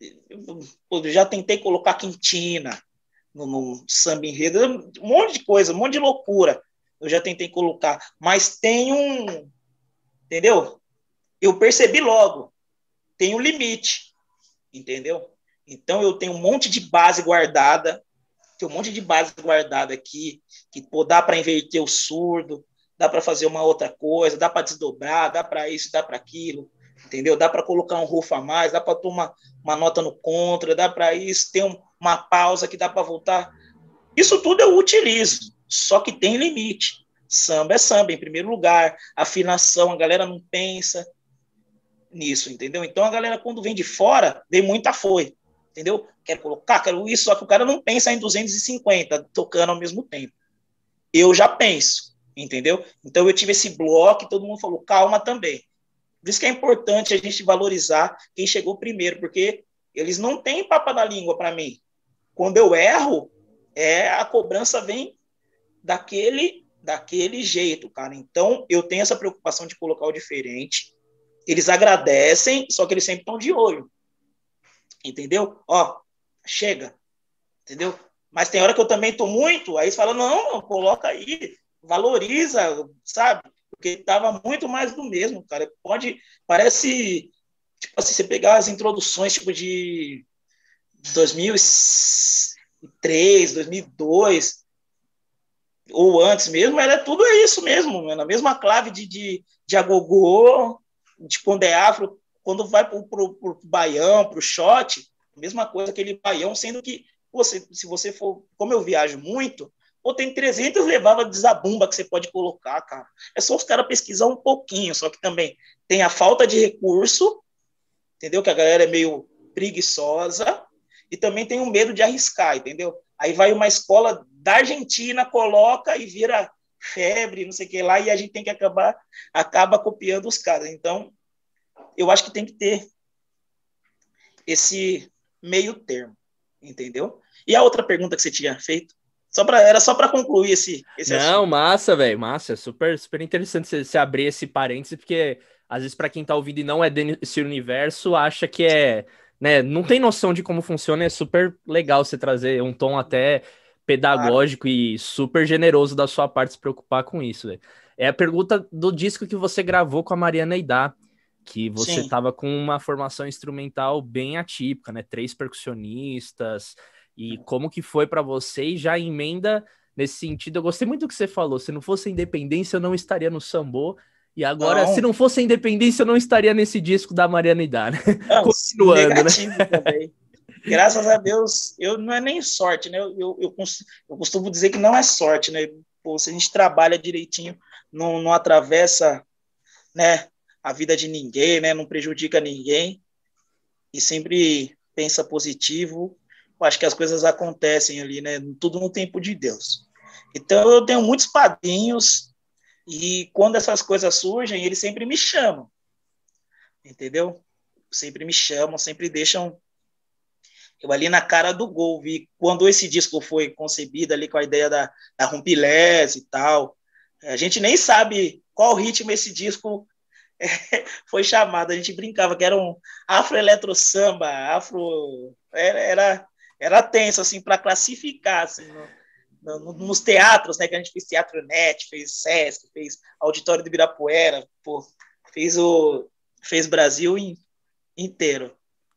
eu já tentei colocar quintina no, no samba enredo, um monte de coisa, um monte de loucura. Eu já tentei colocar, mas tem um, entendeu? Eu percebi logo, tem um limite, entendeu? Então eu tenho um monte de base guardada, tem um monte de base guardada aqui, que pô, dá para inverter o surdo, dá para fazer uma outra coisa, dá para desdobrar, dá para isso, dá para aquilo, entendeu? Dá para colocar um rufo a mais, dá para tomar uma nota no contra, dá para isso, ter um, uma pausa que dá para voltar. Isso tudo eu utilizo, só que tem limite. Samba é samba, em primeiro lugar. Afinação, a galera não pensa nisso, entendeu? Então a galera, quando vem de fora, vem muita foi, entendeu? Quero colocar, quero isso, só que o cara não pensa em duzentos e cinquenta tocando ao mesmo tempo. Eu já penso, entendeu? Então eu tive esse bloco e todo mundo falou, calma também. Por isso que é importante a gente valorizar quem chegou primeiro, porque eles não têm papa na língua para mim. Quando eu erro, é, a cobrança vem daquele, daquele jeito, cara. Então eu tenho essa preocupação de colocar o diferente. Eles agradecem, só que eles sempre estão de olho. Entendeu? Ó, chega. Entendeu? Mas tem hora que eu também tô muito, aí eles falam, não, não, coloca aí, valoriza, sabe? Porque tava muito mais do mesmo, cara. Pode, parece, tipo assim, você pegar as introduções, tipo, de dois mil e três, dois mil e dois, ou antes mesmo, era tudo é isso mesmo, na mesma clave de, de, de agogô, de Pondé Afro, quando vai pro, pro, pro baião, pro shot, mesma coisa, aquele baião, sendo que você, se você for, como eu viajo muito, pô, tem trezentas levadas de zabumba que você pode colocar, cara. É só os caras pesquisar um pouquinho, só que também tem a falta de recurso, entendeu? Que a galera é meio preguiçosa, e também tem o medo de arriscar, entendeu? Aí vai uma escola da Argentina, coloca e vira febre, não sei o que lá, e a gente tem que acabar acaba copiando os caras. Então, eu acho que tem que ter esse meio termo, entendeu? E a outra pergunta que você tinha feito, só pra, era só para concluir esse, esse Não, assunto. massa, velho, massa. Super, super interessante você, você abrir esse parêntese, porque às vezes para quem tá ouvindo e não é desse universo, acha que é, né, não tem noção de como funciona, é super legal você trazer um tom até pedagógico claro. E super generoso da sua parte se preocupar com isso, velho. É a pergunta do disco que você gravou com a Mariana Aidar, que você Sim. tava com uma formação instrumental bem atípica, né? Três percussionistas. E como que foi para você? E já emenda nesse sentido. Eu gostei muito do que você falou. Se não fosse a Independência, eu não estaria no Sambô. E agora, não. se não fosse a Independência, eu não estaria nesse disco da Mariana Aidar, né? Não, Continuando, negativo, né? Também. Graças a Deus, eu não é nem sorte, né? Eu, eu, eu, eu costumo dizer que não é sorte, né? Pô, se a gente trabalha direitinho, não, não atravessa, né, a vida de ninguém, né? Não prejudica ninguém e sempre pensa positivo. Eu acho que as coisas acontecem ali, né? Tudo no tempo de Deus. Então, eu tenho muitos padrinhos e quando essas coisas surgem, eles sempre me chamam, entendeu? Sempre me chamam, sempre deixam eu ali na cara do gol, vi quando esse disco foi concebido ali com a ideia da, da Rumpilés e tal, a gente nem sabe qual ritmo esse disco é, foi chamado, a gente brincava que era um afro-eletro-samba, afro, era, era, era tenso, assim, para classificar, assim, no, no, nos teatros, né, que a gente fez Teatro Net, fez Sesc, fez Auditório do Ibirapuera, pô, fez o fez Brasil in, inteiro.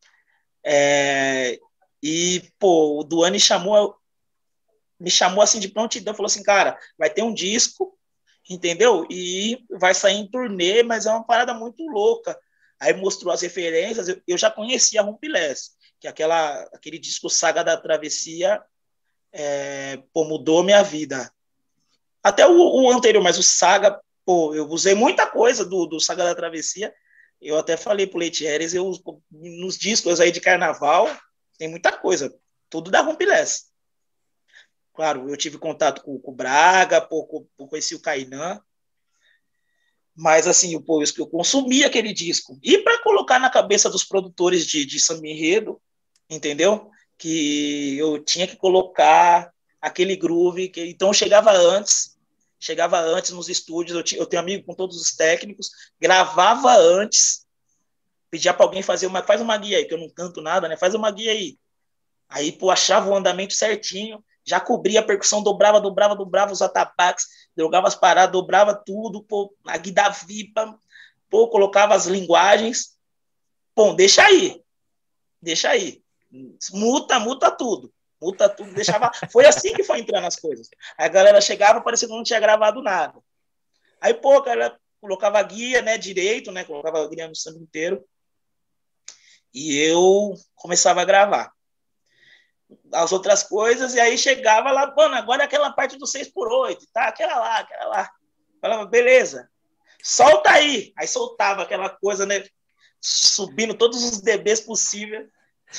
É, e, pô, o Duane chamou, me chamou assim de prontidão, falou assim, cara, vai ter um disco, entendeu? E vai sair em turnê, mas é uma parada muito louca. Aí mostrou as referências, eu, eu já conhecia a Rumpilés, que aquela, aquele disco Saga da Travessia, é, pô, mudou minha vida. Até o, o anterior, mas o Saga, pô, eu usei muita coisa do, do Saga da Travessia. Eu até falei pro Leite Heres, eu nos discos aí de carnaval, tem muita coisa, tudo da Rumpilés. Claro, eu tive contato com, com o Braga, pouco, pouco conheci o Kainan, mas assim, eu, pô, eu consumi aquele disco. E para colocar na cabeça dos produtores de, de samba enredo, entendeu? Que eu tinha que colocar aquele groove, que, então eu chegava antes, chegava antes nos estúdios, eu, tinha, eu tenho amigo com todos os técnicos, gravava antes, pedia para alguém fazer uma, faz uma guia aí, que eu não canto nada, né? Faz uma guia aí. Aí, pô, achava o andamento certinho, já cobria a percussão, dobrava, dobrava, dobrava os atabaques, jogava as paradas, dobrava tudo, pô, a guida vipa, pô, colocava as linguagens, pô, deixa aí, deixa aí, muta, muta tudo, muta tudo, deixava, foi assim que foi entrando as coisas. Aí a galera chegava, parecia que não tinha gravado nada. Aí, pô, a galera colocava a guia, né, direito, né, colocava a guia no samba inteiro, e eu começava a gravar as outras coisas, e aí chegava lá, mano, agora é aquela parte do seis por oito, tá? Aquela lá, aquela lá. Falava, beleza, solta aí. Aí soltava aquela coisa, né? Subindo todos os dBs possíveis.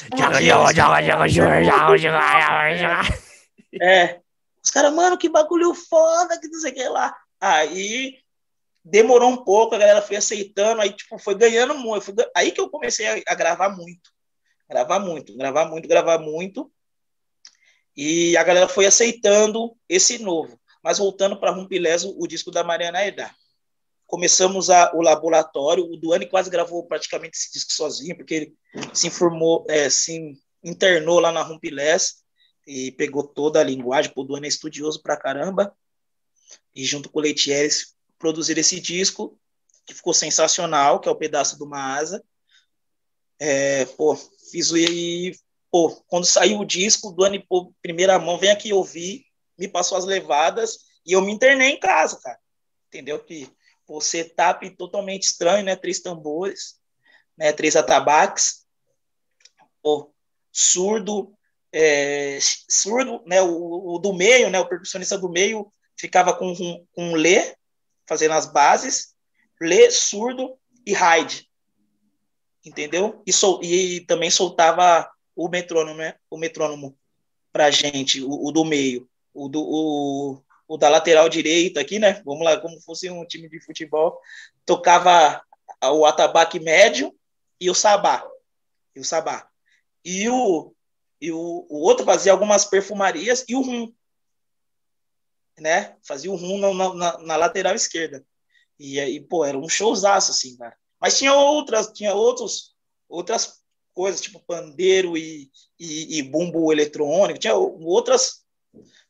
É. Os caras, mano, que bagulho foda, que não sei o que lá. Aí demorou um pouco, a galera foi aceitando, aí tipo, foi ganhando muito. Foi... Aí que eu comecei a, a gravar muito. Gravar muito, gravar muito, gravar muito. E a galera foi aceitando esse novo. Mas voltando para Rumpilés, o, o disco da Mariana Aidar. Começamos a, o laboratório, o Duane quase gravou praticamente esse disco sozinho, porque ele se informou, é, se internou lá na Rumpilés e pegou toda a linguagem. O Duane é estudioso pra caramba. E junto com o Leite Heres produzir esse disco, que ficou sensacional, que é o Pedaço de uma Asa. É, pô, fiz o... E, pô, quando saiu o disco, o Duane, pô, primeira mão, vem aqui ouvir, me passou as levadas e eu me internei em casa, cara. Entendeu? Que o setup totalmente estranho, né? Três tambores, né? Três atabaques, pô, surdo, é, surdo, né? O, o do meio, né? O percussionista do meio ficava com, com, com Lê, fazendo as bases, Lê, surdo e Hyde. Entendeu? E, sol, e também soltava o metrônomo, né? O metrônomo pra gente, o, o do meio, o, do, o, o da lateral direita aqui, né? Vamos lá, como fosse um time de futebol, tocava o atabaque médio e o sabá, e o sabá. E o, e o, o outro fazia algumas perfumarias e o rum, né? Fazia o rum na, na, na lateral esquerda. E aí, pô, era um showzaço, assim, cara. Mas tinha outras, tinha outros, outras coisas, tipo pandeiro e, e, e bumbo eletrônico, tinha outras,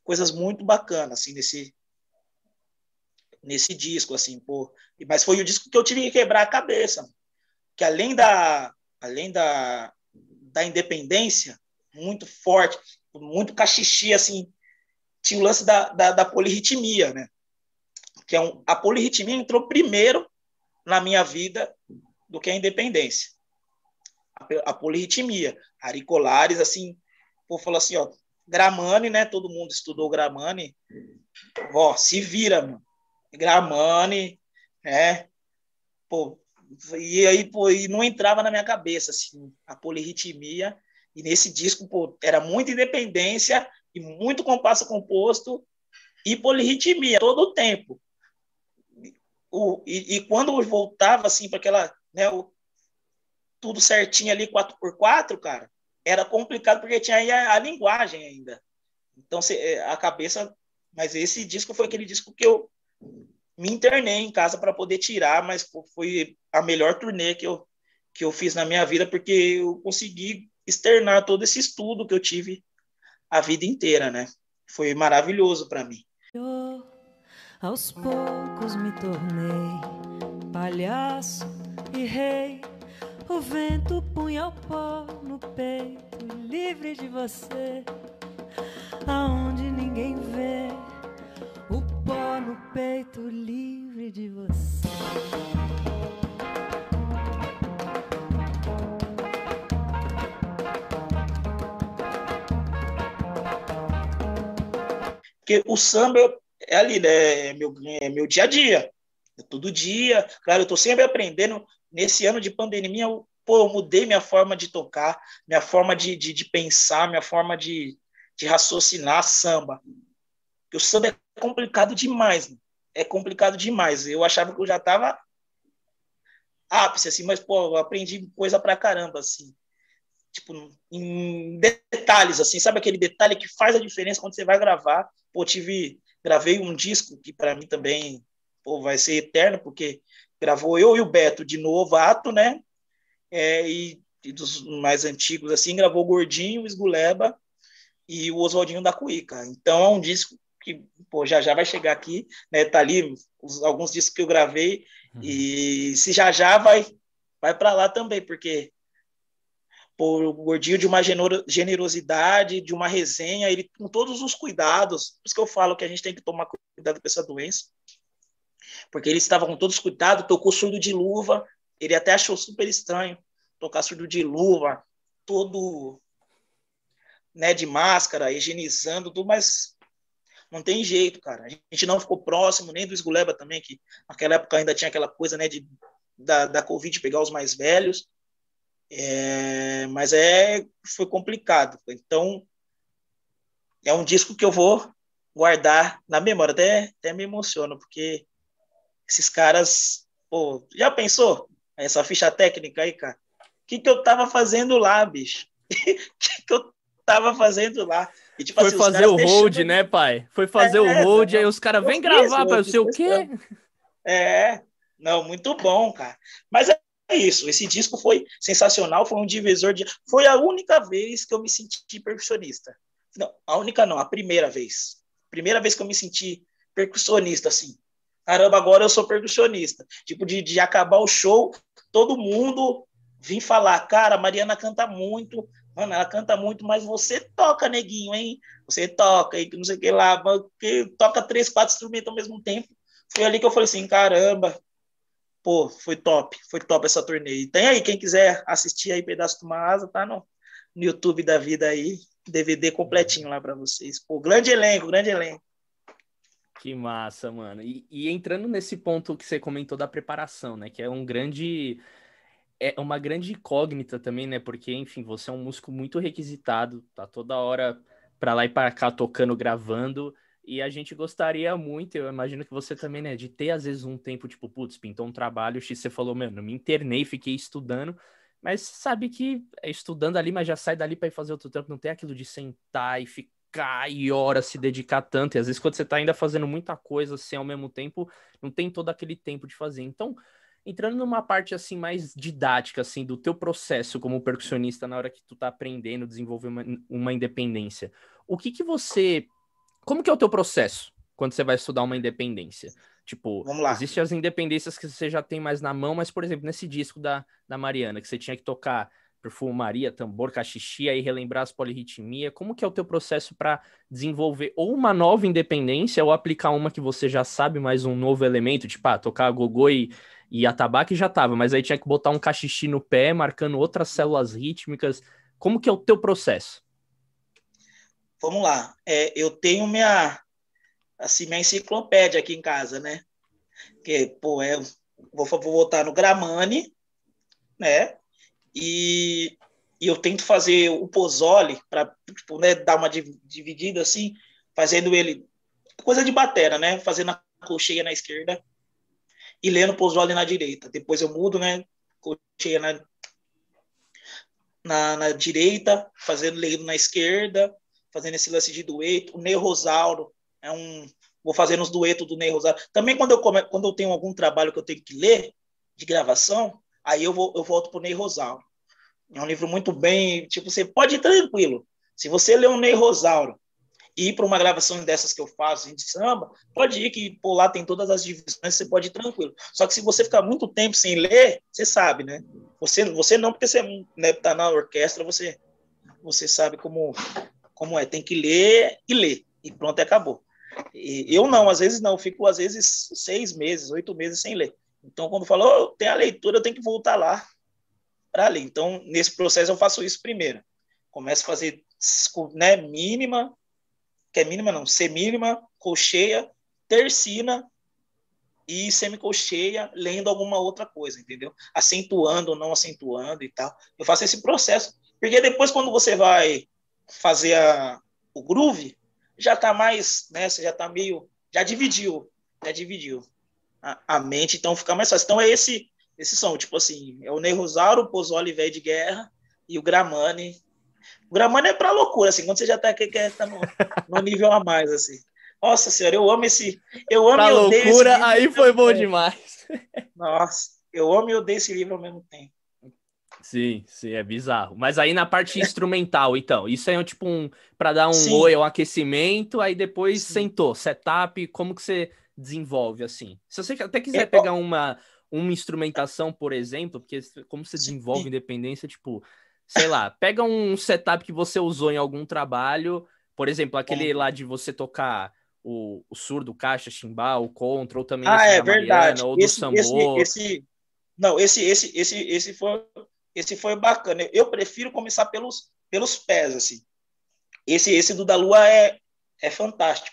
coisas muito bacanas, assim, nesse, nesse disco, assim, pô. Mas foi o disco que eu tive que quebrar a cabeça, que além da, além da, da independência, muito forte, muito cachixi, assim, tinha o lance da, da, da polirritmia, né? Que é um, a polirritmia entrou primeiro na minha vida do que a independência. A, a polirritmia, Ari Colares, assim, pô, falou assim, ó, Gramani, né? Todo mundo estudou Gramani, ó, se vira, mano. Gramani, né? Pô, e aí, pô, e não entrava na minha cabeça, assim, a polirritmia. E nesse disco, pô, era muita independência e muito compasso composto e polirritmia todo o tempo. O, e, e quando eu voltava, assim, para aquela, né, o, tudo certinho ali, quatro por quatro, cara, era complicado porque tinha aí a, a linguagem ainda. Então, cê, a cabeça... Mas esse disco foi aquele disco que eu me internei em casa para poder tirar, mas foi a melhor turnê que eu, que eu fiz na minha vida, porque eu consegui externar todo esse estudo que eu tive a vida inteira, né? Foi maravilhoso para mim. Eu, aos poucos me tornei palhaço e rei. O vento punha o pó no peito, livre de você, aonde ninguém vê. O pó no peito, livre de você. Porque o samba é ali, né? É meu, é meu dia a dia. É todo dia. Claro, eu tô sempre aprendendo. Nesse ano de pandemia, eu, pô, eu mudei minha forma de tocar, minha forma de, de, de pensar, minha forma de, de raciocinar samba. Porque o samba é complicado demais, né? É complicado demais. Eu achava que eu já tava ápice, assim, mas, pô, eu aprendi coisa pra caramba, assim. Tipo, em detalhes, assim, sabe aquele detalhe que faz a diferença quando você vai gravar? Pô, tive, gravei um disco que para mim também, pô, vai ser eterno, porque gravou eu e o Beto de novato, né? É, e, e dos mais antigos, assim, gravou o Gordinho, o Esguleba e o Oswaldinho da Cuíca. Então é um disco que, pô, já já vai chegar aqui, né? Tá ali os, alguns discos que eu gravei, uhum. E se já já vai, vai para lá também, porque por o Gordinho de uma generosidade, de uma resenha, ele com todos os cuidados. Por isso que eu falo que a gente tem que tomar cuidado com essa doença. Porque ele estava com todos os cuidados, tocou surdo de luva, ele até achou super estranho tocar surdo de luva, todo, né, de máscara, higienizando tudo, mas não tem jeito, cara. A gente não ficou próximo, nem do Esguleba também, que naquela época ainda tinha aquela coisa, né, de, da, da Covid pegar os mais velhos. É, mas é, foi complicado. Então, é um disco que eu vou guardar na memória. Até, até me emociono, porque esses caras... Pô, já pensou? Essa ficha técnica aí, cara? O que, que eu tava fazendo lá, bicho? O que, que eu tava fazendo lá? E, tipo, foi assim, fazer o hold, deixando... né, pai? Foi fazer é, o hold, não, aí os caras, vem gravar, pai, eu sei o quê? É, não, muito bom, cara. Mas é isso, esse disco foi sensacional, foi um divisor de... Foi a única vez que eu me senti percussionista. Não, a única não, a primeira vez. Primeira vez que eu me senti percussionista, assim. Caramba, agora eu sou percussionista. Tipo, de, de acabar o show, todo mundo vir falar, cara, a Mariana canta muito, mano, ela canta muito, mas você toca, neguinho, hein? Você toca, e não sei o que lá, que toca três, quatro instrumentos ao mesmo tempo. Foi ali que eu falei assim, caramba, pô, foi top, foi top essa turnê. E tem aí, quem quiser assistir aí Pedaço de uma Asa, tá no, no YouTube da vida aí, D V D completinho lá pra vocês. Pô, grande elenco, grande elenco. Que massa, mano. E, e entrando nesse ponto que você comentou da preparação, né, que é um grande... É uma grande incógnita também, né, porque, enfim, você é um músico muito requisitado, tá toda hora pra lá e pra cá tocando, gravando... E a gente gostaria muito, eu imagino que você também, né, de ter às vezes um tempo, tipo, putz, pintou um trabalho, X, você falou, mano, me internei, fiquei estudando, mas sabe que é estudando ali, mas já sai dali pra ir fazer outro trampo, não tem aquilo de sentar e ficar e horas se dedicar tanto, e às vezes quando você tá ainda fazendo muita coisa assim ao mesmo tempo, não tem todo aquele tempo de fazer. Então, entrando numa parte assim mais didática, assim, do teu processo como percussionista na hora que tu tá aprendendo, desenvolver uma, uma independência, o que que você... como que é o teu processo quando você vai estudar uma independência? Tipo, Vamos lá. existem as independências que você já tem mais na mão, mas, por exemplo, nesse disco da, da Mariana, que você tinha que tocar perfumaria, tambor, cachixia e relembrar as polirritmia, como que é o teu processo para desenvolver ou uma nova independência ou aplicar uma que você já sabe, mais um novo elemento, tipo, ah, tocar gogô e, e atabaque já tava, mas aí tinha que botar um cachixi no pé, marcando outras células rítmicas. Como que é o teu processo? Vamos lá. É, eu tenho minha, assim, minha enciclopédia aqui em casa, né? Que, pô, é, vou, vou voltar no Gramani, né? E, e eu tento fazer o Pozzoli para, tipo, né, dar uma dividida assim, fazendo ele coisa de batera, né? Fazendo a colcheia na esquerda e lendo o Pozzoli na direita. Depois eu mudo, né? Colcheia na, na, na direita, fazendo lendo na esquerda, fazendo esse lance de dueto. O Ney Rosauro é um, vou fazendo os duetos do Ney Rosauro. Também quando eu come, quando eu tenho algum trabalho que eu tenho que ler de gravação, aí eu vou eu volto pro Ney Rosauro. É um livro muito bem, tipo, você pode ir tranquilo. Se você ler um Ney Rosauro e ir para uma gravação dessas que eu faço de samba, pode ir que por lá tem todas as divisões, você pode ir tranquilo. Só que se você ficar muito tempo sem ler, você sabe, né? Você, você não, porque você né, tá na orquestra, você, você sabe como, como é. Tem que ler e ler. E pronto, acabou. E eu não, às vezes não. Eu fico, às vezes, seis meses, oito meses sem ler. Então, quando falou, oh, tem a leitura, eu tenho que voltar lá para ler. Então, nesse processo, eu faço isso primeiro. Começo a fazer né, mínima, que é mínima não, semínima, colcheia, tercina e semicolcheia, lendo alguma outra coisa, entendeu? Acentuando ou não acentuando e tal. Eu faço esse processo. Porque depois, quando você vai fazer a, o groove, já tá mais, né, você já tá meio, já dividiu, já dividiu a, a mente, então fica mais fácil. Então, é esse... Esses são, tipo assim, é o Ney Rosauro, o Pozzoli Velho de Guerra e o Gramani. O Gramani é pra loucura, assim, quando você já tá, que, que tá no, no nível a mais, assim. Nossa senhora, eu amo esse... Eu amo pra e odeio loucura, esse livro. Aí foi bom tempo. demais. Nossa, eu amo e odeio esse livro ao mesmo tempo. Sim, sim, é bizarro. Mas aí na parte instrumental, então, isso aí é tipo um... Pra dar um Sim. oi, um aquecimento, aí depois Sim. sentou, setup, como que você desenvolve, assim? Se você até quiser Eu... pegar uma... uma instrumentação, por exemplo, porque como você desenvolve Sim. independência, tipo, sei lá, pega um setup que você usou em algum trabalho, por exemplo, aquele lá de você tocar o, o surdo, caixa, chimbal, o contra, ou também ah, esse é da verdade. Mariana, ou esse, do sambô. Esse, esse, não, esse, esse, esse, esse foi, esse foi bacana. Eu prefiro começar pelos, pelos pés, assim. Esse, esse do da Lua é, é fantástico.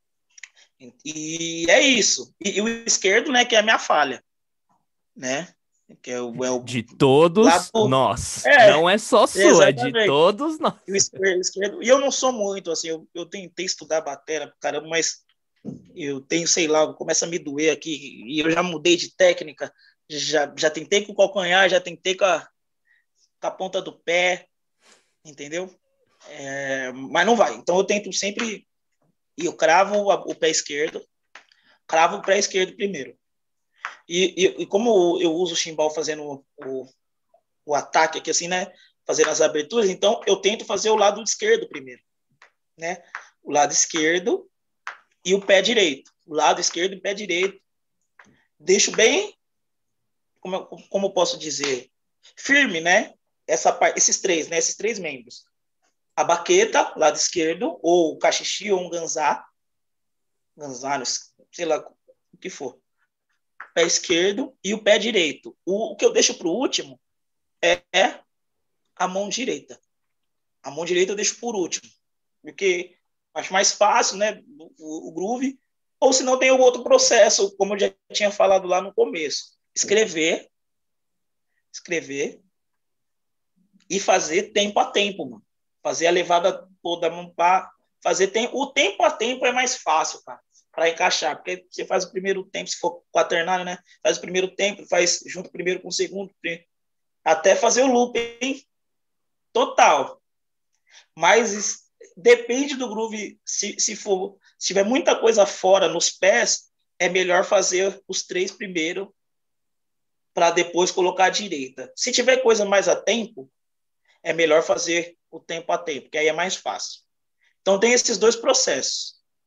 E é isso. E, e o esquerdo, né, que é a minha falha. Né? Que é o, é o de todos lado... nós. É, não é só sua, exatamente. é de todos nós. E o esquerdo, esquerdo, e eu não sou muito, assim, eu, eu tentei estudar batera, caramba, mas eu tenho, sei lá, começa a me doer aqui, e eu já mudei de técnica, já, já tentei com o calcanhar, já tentei com a, com a ponta do pé, entendeu? É, mas não vai. Então eu tento sempre, e eu cravo o pé esquerdo, cravo o pé esquerdo primeiro. E, e, e como eu uso o chimbal fazendo o, o ataque aqui, assim, né? Fazendo as aberturas, então eu tento fazer o lado esquerdo primeiro, né? O lado esquerdo e o pé direito. O lado esquerdo e o pé direito. Deixo bem, como, como posso dizer, firme, né? Essa, esses três, né? Esses três membros. A baqueta, lado esquerdo, ou o cachixi, ou um ganzá. Ganzá, sei lá o que for. Pé esquerdo e o pé direito. O, o que eu deixo para o último é, é a mão direita. A mão direita eu deixo por último, porque acho mais fácil, né, o, o groove, ou se não tem o outro processo, como eu já tinha falado lá no começo. Escrever, escrever e fazer tempo a tempo, mano. Fazer a levada toda, para fazer tempo. O tempo a tempo é mais fácil, cara, para encaixar, porque você faz o primeiro tempo, se for quaternário, né? Faz o primeiro tempo, faz junto o primeiro com o segundo, até fazer o looping total. Mas depende do groove, se, se for, se tiver muita coisa fora nos pés, é melhor fazer os três primeiro para depois colocar a direita. Se tiver coisa mais a tempo, é melhor fazer o tempo a tempo, que aí é mais fácil. Então tem esses dois processos.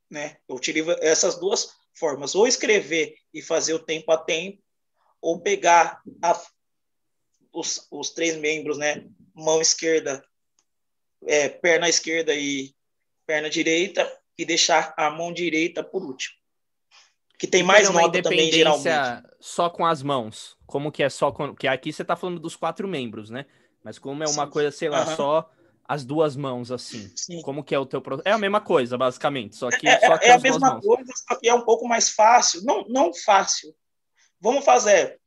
né? Eu utilizo essas duas formas, ou escrever e fazer o tempo a tempo, ou pegar a, os, os três membros, né? Mão esquerda, é, perna esquerda e perna direita, e deixar a mão direita por último. Que tem E mais teria uma nota também, geralmente. independência só com as mãos? Como que é só com... Porque aqui você tá falando dos quatro membros, né? Mas como é uma Sim. coisa, sei lá, Uhum. só as duas mãos, assim. Sim. Como que é o teu... pro- É a mesma coisa, basicamente, só que É, só é, com é a as duas mesma mãos. coisa, só que é um pouco mais fácil. Não, não fácil. Vamos fazer.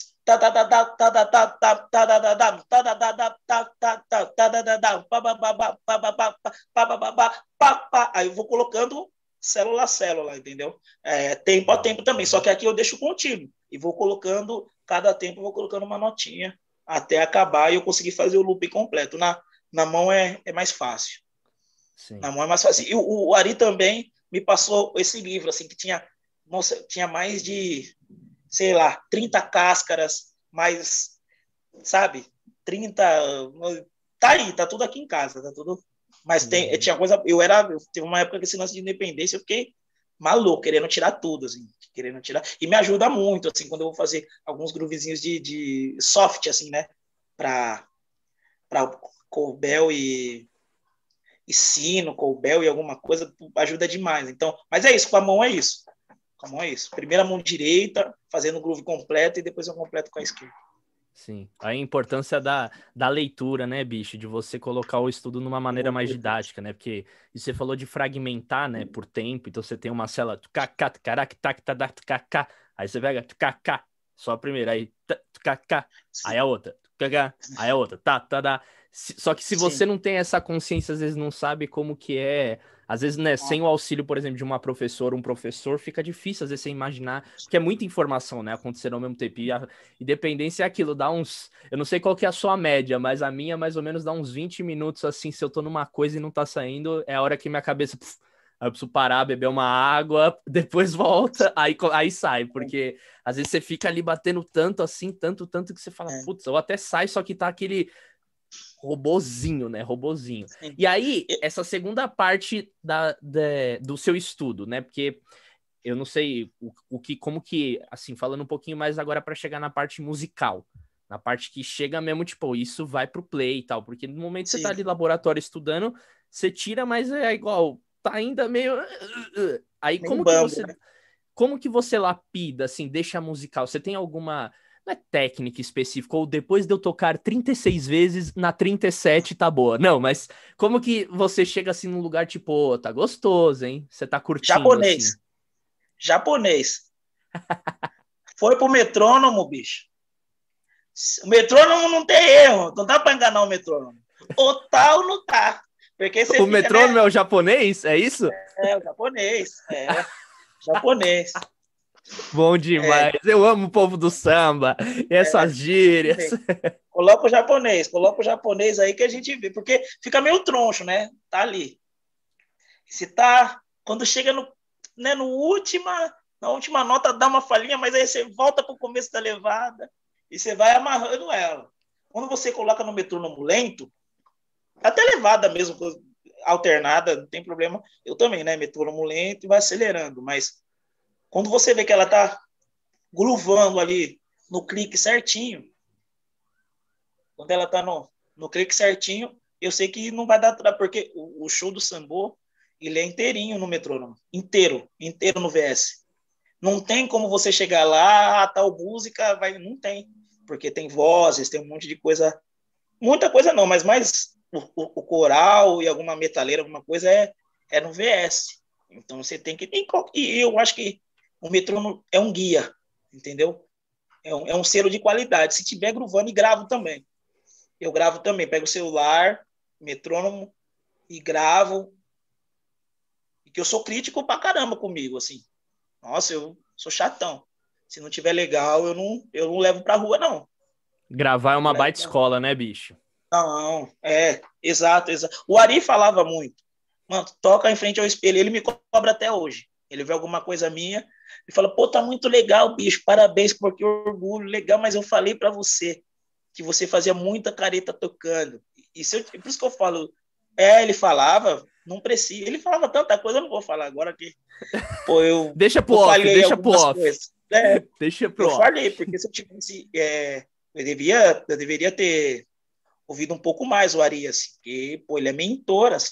Aí eu vou colocando célula a célula, entendeu? É, tempo a tempo também, só que aqui eu deixo contínuo e vou colocando, cada tempo eu vou colocando uma notinha até acabar e eu conseguir fazer o loop completo. Na, na mão é, é mais fácil. Sim. Na mão é mais fácil. E o, o Ari também me passou esse livro, assim, que tinha, nossa, tinha mais de, sei lá, trinta cáscaras, mais, sabe, trinta. Tá aí, tá tudo aqui em casa, tá tudo. Mas tem, Uhum. tinha coisa. Eu era. Eu, teve uma época que esse lance de independência, eu fiquei maluco, querendo tirar tudo, assim, querendo tirar. E me ajuda muito, assim, quando eu vou fazer alguns groovezinhos de, de soft, assim, né? Pra, pra Cobel e, e sino, Cobel e alguma coisa, ajuda demais. Então, mas é isso, com a mão é isso. Com a mão é isso. Primeira mão direita, fazendo o groove completo, e depois eu completo com a esquerda. Sim. A importância da, da leitura, né, bicho? De você colocar o estudo numa maneira mais didática, né? Porque e você falou de fragmentar, né, por tempo. Então você tem uma célula, aí você pega, só a primeira, aí, aí a outra, aí a outra, tá, tá, tá. Só que se você Sim. não tem essa consciência, às vezes não sabe como que é. Às vezes, né, sem o auxílio, por exemplo, de uma professora, um professor, fica difícil, às vezes, você imaginar, porque é muita informação, né, acontecendo ao mesmo tempo. E a independência é aquilo, dá uns... Eu não sei qual que é a sua média, mas a minha, mais ou menos, dá uns vinte minutos, assim, se eu tô numa coisa e não tá saindo, é a hora que minha cabeça... Puf, aí eu preciso parar, beber uma água, depois volta, aí, aí sai, porque às vezes você fica ali batendo tanto, assim, tanto, tanto, que você fala, putz, ou até sai, só que tá aquele... robozinho, né? Robozinho. Sim. E aí, essa segunda parte da, da, do seu estudo, né? Porque eu não sei o, o que, como que, assim, falando um pouquinho mais agora para chegar na parte musical, na parte que chega mesmo, tipo, isso vai pro play e tal, porque no momento que você tá ali no laboratório estudando, você tira, mas é igual, tá ainda meio... Aí, meio como bambo, que você... né? Como que você lapida, assim, deixa musical? Você tem alguma... Não é técnica específica, ou depois de eu tocar trinta e seis vezes, na trinta e sete tá boa. Não, mas como que você chega assim num lugar tipo, oh, tá gostoso, hein? Você tá curtindo, Japonês. assim. Japonês. Foi pro metrônomo, bicho. O metrônomo não tem erro. Não dá pra enganar o metrônomo. Ou tá ou não tá. Porque você O fica, metrônomo né? é o japonês? É isso? É, o japonês. É, japonês. Bom demais. É, Eu amo o povo do samba. E essas gírias. coloca o japonês. Coloca o japonês aí que a gente vê. Porque fica meio troncho, né? Tá ali. Se tá... Quando chega no, né, no última... Na última nota dá uma falhinha, mas aí você volta pro começo da levada e você vai amarrando ela. Quando você coloca no metrônomo lento, até levada mesmo, alternada, não tem problema. Eu também, né? Metrônomo lento e vai acelerando. Mas quando você vê que ela tá groovando ali no clique certinho, quando ela tá no, no clique certinho, eu sei que não vai dar trabalho, porque o, o show do Sambô, ele é inteirinho no metrônomo. Inteiro, inteiro no V S. Não tem como você chegar lá, a tal música, vai, não tem. Porque tem vozes, tem um monte de coisa. Muita coisa não, mas mais o, o, o coral e alguma metaleira, alguma coisa é, é no V S. Então você tem que... E eu acho que o metrônomo é um guia, entendeu? É um, é um selo de qualidade. Se tiver gravando, e gravo também. Eu gravo também. Pego o celular, metrônomo, e gravo. E que eu sou crítico pra caramba comigo, assim. Nossa, eu sou chatão. Se não tiver legal, eu não, eu não levo pra rua, não. Gravar é uma Levo baita pra... escola, né, bicho? Não, é, exato, exato. O Ari falava muito. Mano, toca em frente ao espelho. Ele me cobra até hoje. Ele vê alguma coisa minha e fala, pô, tá muito legal, bicho, parabéns, porque orgulho, legal, mas eu falei pra você que você fazia muita careta tocando. Isso eu, por isso que eu falo, é, ele falava, não precisa. Ele falava tanta coisa, eu não vou falar agora que, pô, eu, deixa pro eu off, falhei deixa pro algumas off. coisas. É, deixa pro eu off. falhei, porque se eu tivesse, é, eu, devia, eu deveria ter ouvido um pouco mais o Ari, assim, porque, pô, ele é mentor, assim,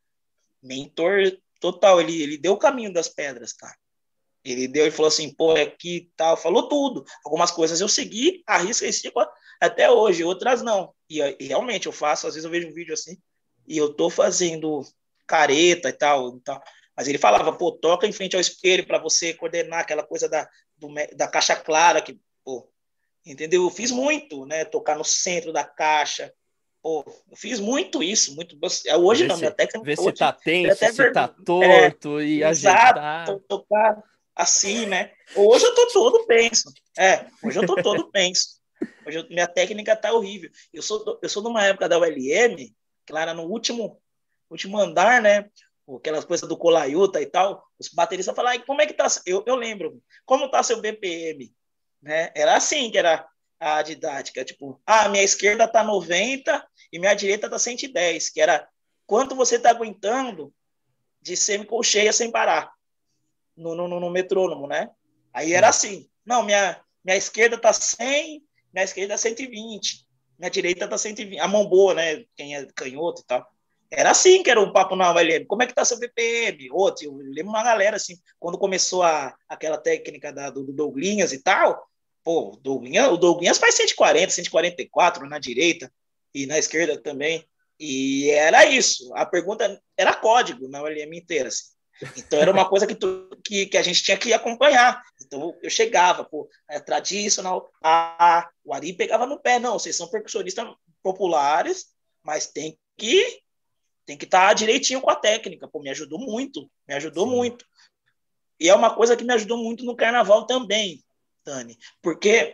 mentor total, ele, ele deu o caminho das pedras, cara. Ele deu e falou assim, pô, aqui tal, falou tudo. Algumas coisas eu segui, arrisco e sigo até hoje, outras não. E, e realmente eu faço, às vezes eu vejo um vídeo assim, e eu tô fazendo careta e tal, e tal. Mas ele falava, pô, toca em frente ao espelho para você coordenar aquela coisa da, do, da caixa clara, que, pô, entendeu? Eu fiz muito, né? Tocar no centro da caixa. Pô, eu fiz muito isso, muito. Hoje Vê não, minha se, técnica vê se hoje tá é tenso, até se tá vergonha. É, torto e ajeitar. exato, tocar assim, né? Hoje eu tô todo penso. É, hoje eu tô todo penso. Hoje eu, minha técnica tá horrível. Eu sou, eu sou de uma época da U L M, claro, no último, último andar, né? Aquelas coisas do Colaiuta e tal. Os bateristas falavam, como é que tá? Eu, eu lembro, como tá seu B P M? Né? Era assim que era a didática, tipo, ah, minha esquerda tá noventa e minha direita tá cento e dez, que era quanto você tá aguentando de semicolcheia sem parar no, no, no metrônomo, né? Aí era assim, não, minha, minha esquerda tá cem, minha esquerda é cento e vinte, minha direita tá cento e vinte, a mão boa, né? Quem é canhoto e tal. Era assim que era o papo na U L M. Como é que tá seu B P M? Outro, eu lembro uma galera assim, quando começou a, aquela técnica da, do, do Douglinhas e tal, pô, o Douglinhas, o Douglinhas faz cento e quarenta, cento e quarenta e quatro na direita e na esquerda também. E era isso. A pergunta era código na U L M inteira, assim. Então era uma coisa que, tu, que, que a gente tinha que acompanhar. Então eu chegava, pô, é tradicional, a, o Ari pegava no pé, não, vocês são percussionistas populares, mas tem que tem que estar tá direitinho com a técnica. Pô, me ajudou muito, me ajudou Sim. muito. E é uma coisa que me ajudou muito no carnaval também, Dani, porque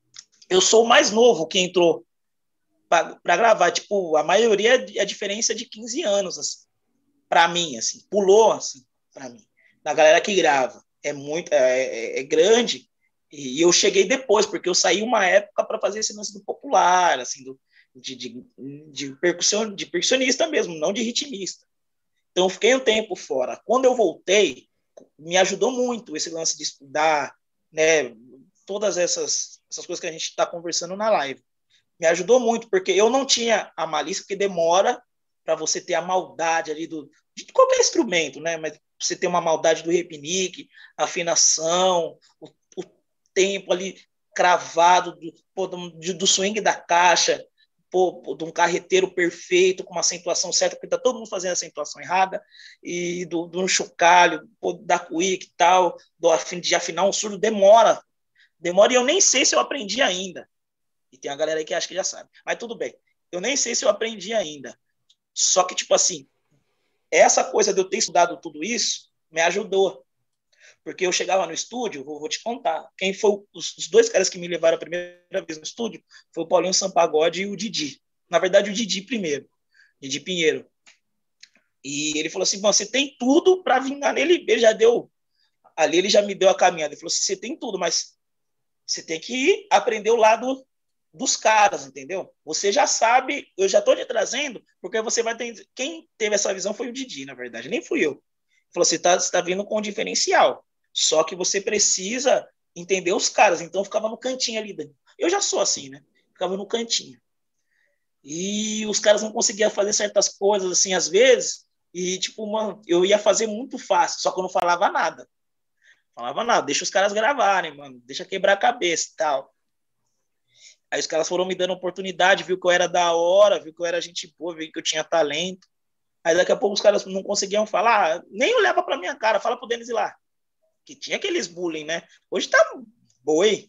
eu sou o mais novo que entrou para gravar. Tipo, a maioria é a diferença de quinze anos, assim, para mim, assim, pulou, assim, para mim. Da galera que grava. É muito, é, é, é grande. E eu cheguei depois, porque eu saí uma época para fazer esse lance do popular, assim, do, De, de, de, percussão, de percussionista mesmo, não de ritmista. Então, eu fiquei um tempo fora. Quando eu voltei, me ajudou muito esse lance de estudar, né, todas essas, essas coisas que a gente está conversando na live. Me ajudou muito, porque eu não tinha a malícia, porque demora para você ter a maldade ali do, de qualquer instrumento, né, mas você ter uma maldade do repinique, afinação, o, o tempo ali cravado do, do, do swing da caixa, Pô, de um carreteiro perfeito, com uma acentuação certa, porque está todo mundo fazendo a acentuação errada, e do, do um chocalho, pô, da quick e tal, do, de afinar um surdo, demora. Demora, e eu nem sei se eu aprendi ainda. E tem a galera aí que acha que já sabe. Mas tudo bem. Eu nem sei se eu aprendi ainda. Só que, tipo assim, essa coisa de eu ter estudado tudo isso me ajudou. Porque eu chegava no estúdio, vou, vou te contar, quem foi os, os dois caras que me levaram a primeira vez no estúdio foi o Paulinho Sampagode e o Didi. Na verdade, o Didi primeiro, Didi Pinheiro. E ele falou assim, você tem tudo para vingar nele. Ele já deu, ali ele já me deu a caminhada. Ele falou assim, você tem tudo, mas você tem que aprender o lado dos caras, entendeu? Você já sabe, eu já estou te trazendo, porque você vai ter... Quem teve essa visão foi o Didi, na verdade, nem fui eu. Ele falou, você está tá vindo com um diferencial. Só que você precisa entender os caras. Então eu ficava no cantinho ali. Eu já sou assim, né? Ficava no cantinho. E os caras não conseguiam fazer certas coisas, assim, às vezes. E, tipo, mano, eu ia fazer muito fácil. Só que eu não falava nada. Falava nada. Deixa os caras gravarem, mano. Deixa quebrar a cabeça e tal. Aí os caras foram me dando oportunidade. Viu que eu era da hora. Viu que eu era gente boa. Viu que eu tinha talento. Aí daqui a pouco os caras não conseguiam falar. Nem olhava pra minha cara. Fala pro Denis ir lá. Que tinha aqueles bullying, né? Hoje tá boi.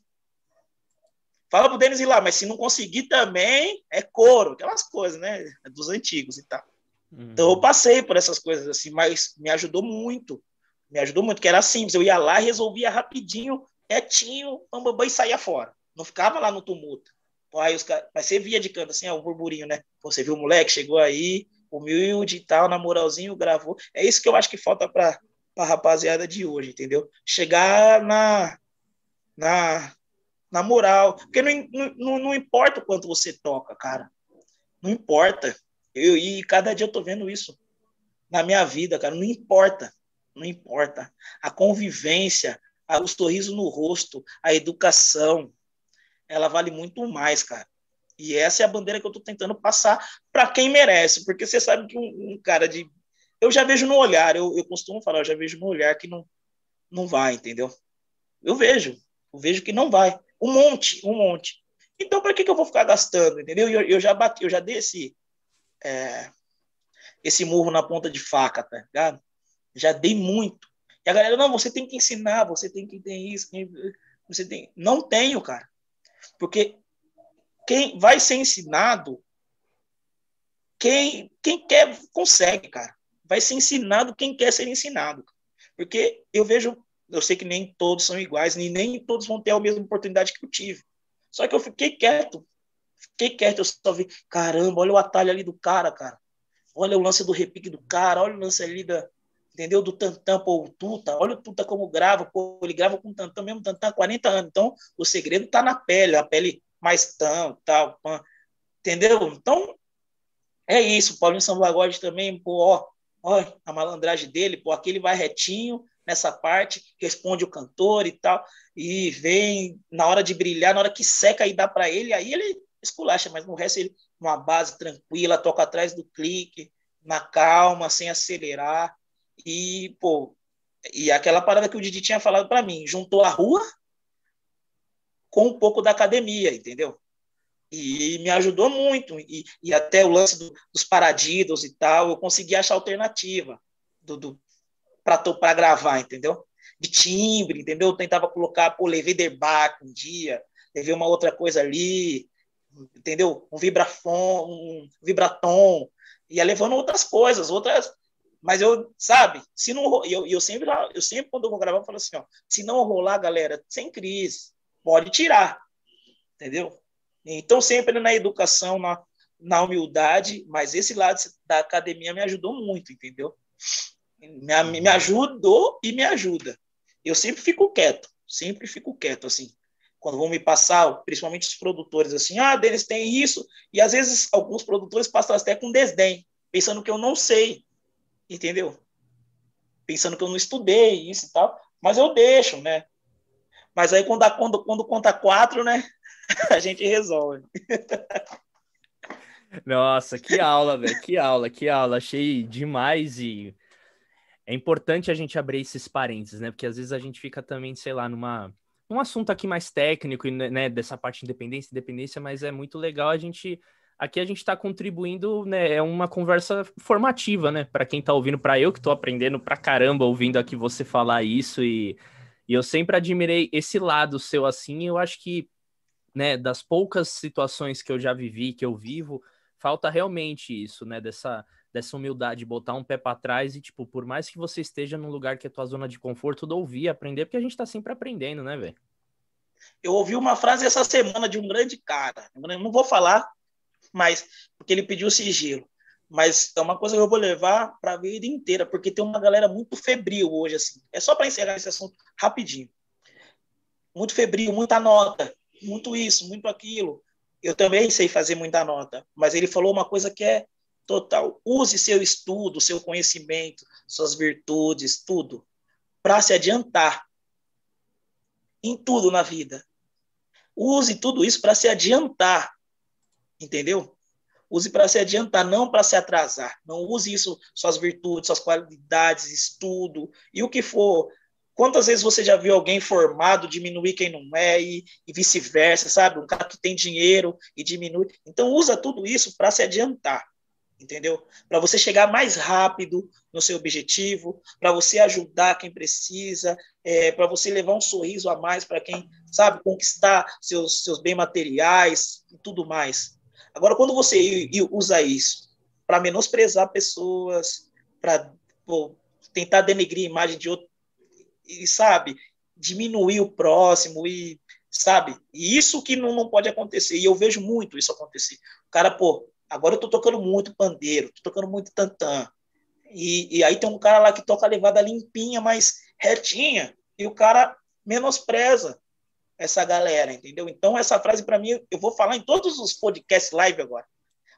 Fala pro Denis ir lá, mas se não conseguir também, é couro. Aquelas coisas, né? Dos antigos e tal. Uhum. Então eu passei por essas coisas assim, mas me ajudou muito. Me ajudou muito, que era simples. Eu ia lá, resolvia rapidinho, quietinho, e saía fora. Não ficava lá no tumulto. Aí os caras... Mas você via de canto assim, ó, o burburinho, né? Você viu o moleque, chegou aí, humilde e tal, na moralzinho, gravou. É isso que eu acho que falta pra... para a rapaziada de hoje, entendeu? Chegar na, na, na moral. Porque não, não, não importa o quanto você toca, cara. Não importa. Eu, e cada dia eu tô vendo isso. na minha vida, cara. Não importa, não importa. A convivência, a, o sorriso no rosto, a educação, ela vale muito mais, cara. E essa é a bandeira que eu tô tentando passar para quem merece, porque você sabe que um, um cara de... Eu já vejo no olhar, eu, eu costumo falar, eu já vejo no olhar que não, não vai, entendeu? Eu vejo, eu vejo que não vai. Um monte, um monte. Então, para que, que eu vou ficar gastando, entendeu? Eu, eu já bati, eu já dei esse, é, esse murro na ponta de faca, tá ligado? Já dei muito. E a galera, não, você tem que ensinar, você tem que ter isso, você tem... Não tenho, cara. Porque quem vai ser ensinado, quem, quem quer, consegue, cara. Vai ser ensinado quem quer ser ensinado. Porque eu vejo, eu sei que nem todos são iguais, nem, nem todos vão ter a mesma oportunidade que eu tive. Só que eu fiquei quieto. Fiquei quieto, eu só vi, caramba, olha o atalho ali do cara, cara. Olha o lance do repique do cara, olha o lance ali da, entendeu? Do tantã, pô, o Tuta, olha o Tuta como grava, pô, ele grava com o tantã, mesmo tantã há quarenta anos. Então, o segredo tá na pele, a pele mais tão, tal, pã, entendeu? Então, é isso, o Paulinho Sambagode também, pô, ó, ó, a malandragem dele, pô, aquele vai retinho nessa parte, responde o cantor e tal, e vem na hora de brilhar, na hora que seca e dá para ele, aí ele esculacha, mas no resto ele, uma base tranquila, toca atrás do clique, na calma, sem acelerar, e, pô, e aquela parada que o Didi tinha falado para mim, juntou a rua com um pouco da academia, entendeu? E me ajudou muito. E, e até o lance do, dos paradiddles e tal, eu consegui achar alternativa do, do, para gravar, entendeu? De timbre, entendeu? Eu tentava colocar, pô, levei Derbach um dia, levei uma outra coisa ali, entendeu? Um vibrafon, um vibratom, ia levando outras coisas, outras... Mas eu, sabe, se não... Eu, eu, sempre, eu sempre, quando eu vou gravar, eu falo assim, ó, se não rolar, galera, sem crise, pode tirar, entendeu? Então, sempre na educação, na, na humildade, mas esse lado da academia me ajudou muito, entendeu? Me, me ajudou e me ajuda. Eu sempre fico quieto, sempre fico quieto, assim. Quando vão me passar, principalmente os produtores, assim, ah, deles tem isso, e às vezes alguns produtores passam até com desdém, pensando que eu não sei, entendeu? Pensando que eu não estudei isso e tal, mas eu deixo, né? Mas aí quando, quando, quando conta quatro, né? A gente resolve. Nossa, que aula, velho, que aula, que aula. Achei demais e é importante a gente abrir esses parênteses, né? Porque às vezes a gente fica também, sei lá, numa um assunto aqui mais técnico, né, dessa parte de independência, independência, mas é muito legal a gente... Aqui a gente está contribuindo, né? É uma conversa formativa, né? Para quem está ouvindo, para eu que estou aprendendo pra caramba ouvindo aqui você falar isso e, e eu sempre admirei esse lado seu assim. Eu acho que, né, das poucas situações que eu já vivi, que eu vivo, falta realmente isso, né? Dessa, dessa humildade, botar um pé para trás e, tipo, por mais que você esteja num lugar que é tua zona de conforto, ouvir, aprender, porque a gente tá sempre aprendendo, né, velho? Eu ouvi uma frase essa semana de um grande cara, eu não vou falar, mas porque ele pediu sigilo, mas é uma coisa que eu vou levar para a vida inteira, porque tem uma galera muito febril hoje, assim. É só para encerrar esse assunto rapidinho. Muito febril, muita nota, muito isso, muito aquilo. Eu também sei fazer muita nota, mas ele falou uma coisa que é total. Use seu estudo, seu conhecimento, suas virtudes, tudo, para se adiantar em tudo na vida. Use tudo isso para se adiantar, entendeu? Use para se adiantar, não para se atrasar. Não use isso, suas virtudes, suas qualidades, estudo e o que for. Quantas vezes você já viu alguém formado diminuir quem não é e, e vice-versa, sabe? Um cara que tem dinheiro e diminui. Então, usa tudo isso para se adiantar, entendeu? Para você chegar mais rápido no seu objetivo, para você ajudar quem precisa, é, para você levar um sorriso a mais para quem, sabe, conquistar seus, seus bens materiais e tudo mais. Agora, quando você usa isso para menosprezar pessoas, para tentar denegrir a imagem de outro, e, sabe, diminuir o próximo, e, sabe, e isso que não, não pode acontecer, e eu vejo muito isso acontecer. O cara, pô, agora eu tô tocando muito pandeiro, tô tocando muito tantã, e, e aí tem um cara lá que toca a levada limpinha, mas retinha, e o cara menospreza essa galera, entendeu? Então essa frase para mim, eu vou falar em todos os podcasts live agora.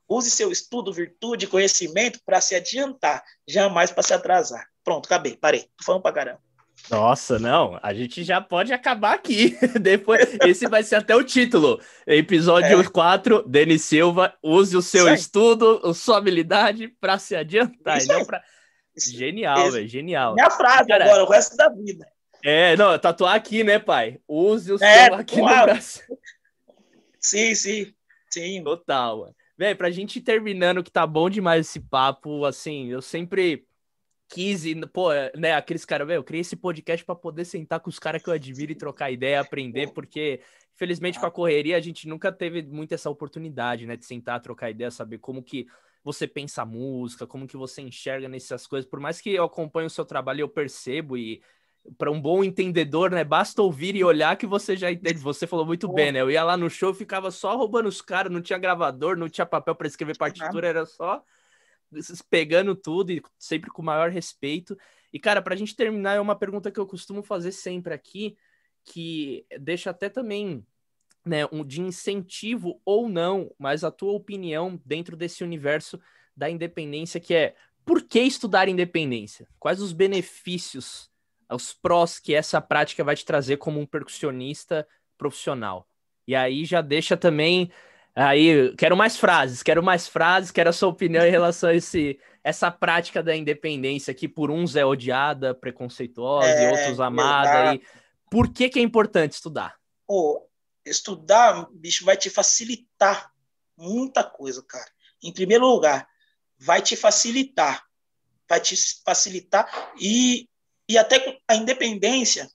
Use seu estudo, virtude, conhecimento para se adiantar, jamais para se atrasar. Pronto, acabei, parei. Tô falando pra caramba. Nossa, não, a gente já pode acabar aqui. Depois, esse vai ser até o título. Episódio é. quatro, Denis Silva, use o seu estudo, a sua habilidade para se adiantar. Isso não pra... Isso. Genial, velho, genial. Minha frase, cara, agora, o resto da vida. É, não, tatuar aqui, né, pai? Use o é, seu aqui uau. no Brasil. Sim, sim, sim. Total, mano. Velho, pra gente ir terminando, que tá bom demais esse papo, assim, eu sempre quis, pô, né, aqueles caras, velho, eu criei esse podcast pra poder sentar com os caras que eu admiro e trocar ideia, aprender, porque, infelizmente, com a correria, a gente nunca teve muito essa oportunidade, né, de sentar, trocar ideia, saber como que você pensa a música, como que você enxerga nessas coisas, por mais que eu acompanhe o seu trabalho, eu percebo e para um bom entendedor, né? Basta ouvir e olhar que você já entende. Você falou muito bem, né? Eu ia lá no show, ficava só roubando os caras, não tinha gravador, não tinha papel para escrever partitura, era só pegando tudo e sempre com o maior respeito. E, cara, pra gente terminar, é uma pergunta que eu costumo fazer sempre aqui, que deixa até também, né, um de incentivo ou não, mas a tua opinião dentro desse universo da independência, que é: por que estudar independência? Quais os benefícios, os prós que essa prática vai te trazer como um percussionista profissional? E aí já deixa também, aí quero mais frases, quero mais frases, quero a sua opinião em relação a esse, essa prática da independência que por uns é odiada, preconceituosa, é, e outros amada. E por que que é importante estudar? Pô, estudar, bicho, vai te facilitar muita coisa, cara. Em primeiro lugar, vai te facilitar, vai te facilitar e E até a independência,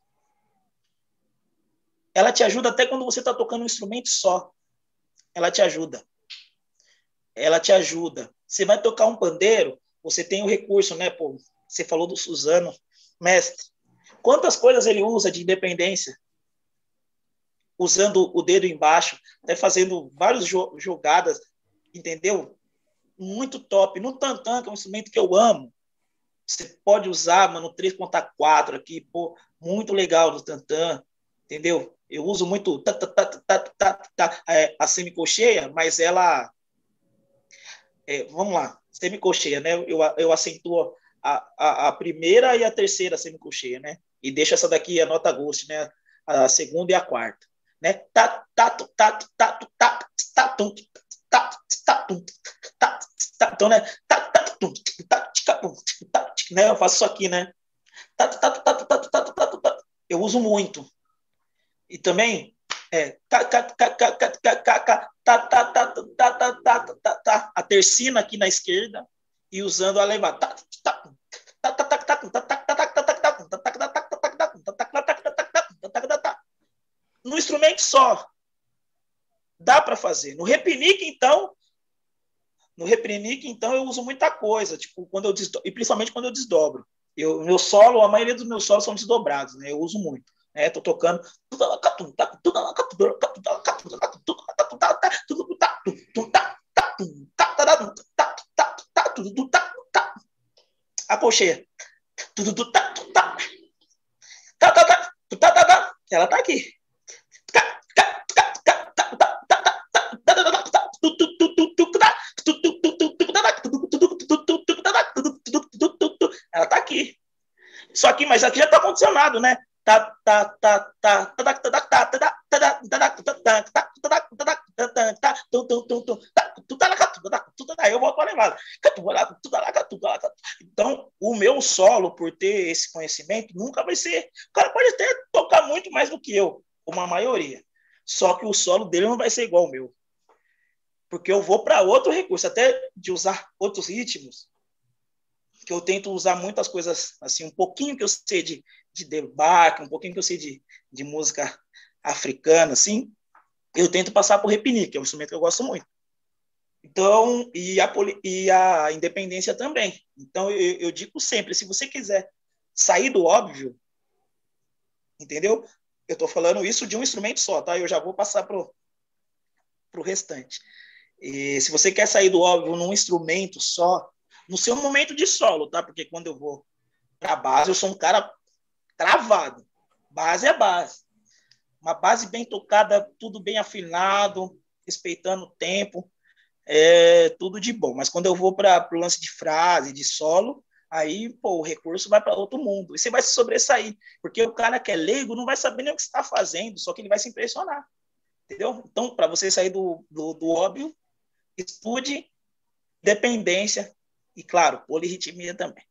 ela te ajuda até quando você está tocando um instrumento só. Ela te ajuda. Ela te ajuda. Você vai tocar um pandeiro, você tem o recurso, né? Pô, você falou do Suzano, mestre. Quantas coisas ele usa de independência? Usando o dedo embaixo, até fazendo várias jo- jogadas, entendeu? Muito top. No tantã, que é um instrumento que eu amo, você pode usar, mano, três contra quatro aqui, pô, muito legal no tantã, entendeu? Eu uso muito tá, tá, tá, tá, tá, tá, é, a semicolcheia, mas ela, é, vamos lá, semicolcheia, né? Eu, eu acentuo a, a, a primeira e a terceira semicolcheia, né? E deixo essa daqui, a nota gosto, né? A segunda e a quarta, né? Tá, tá, tá, tá, tá, tá, tá, tá, tá, tá, então, né? Tá, tá, tá, né? Eu faço isso aqui, né? Eu uso muito. E também é a tercina aqui na esquerda e usando a levada. No instrumento só dá para fazer. No repinique, então, no repinique, então eu uso muita coisa, tipo quando eu desdobro, e principalmente quando eu desdobro. Eu, meu solo, a maioria dos meus solos são desdobrados, né? Eu uso muito, né? Tô tocando, a colcheia, ela tá aqui. Ela tá aqui. Só que, mas aqui já tá condicionado, né? Tá, tá, tá, tá, tá, aí eu volto a levada. Então, o meu solo, por ter esse conhecimento, nunca vai ser. O cara pode até tocar muito mais do que eu, uma maioria. Só que o solo dele não vai ser igual ao meu. Porque eu vou para outro recurso, até de usar outros ritmos, que eu tento usar muitas coisas, assim, um pouquinho que eu sei de, de debate, um pouquinho que eu sei de, de música africana, assim, eu tento passar por repinique, que é um instrumento que eu gosto muito. Então, e a, e a independência também. Então, eu, eu digo sempre, se você quiser sair do óbvio, entendeu? Eu estou falando isso de um instrumento só, tá? Eu já vou passar pro, pro restante. E se você quer sair do óbvio num instrumento só, no seu momento de solo, tá? Porque quando eu vou para base, eu sou um cara travado. Base é base. Uma base bem tocada, tudo bem afinado, respeitando o tempo. é tudo de bom. Mas quando eu vou para o lance de frase, de solo, aí, pô, o recurso vai para outro mundo. E você vai se sobressair, porque o cara que é leigo não vai saber nem o que você está fazendo, só que ele vai se impressionar, entendeu? Então, para você sair do, do, do óbvio, estude dependência e, claro, polirritmia também.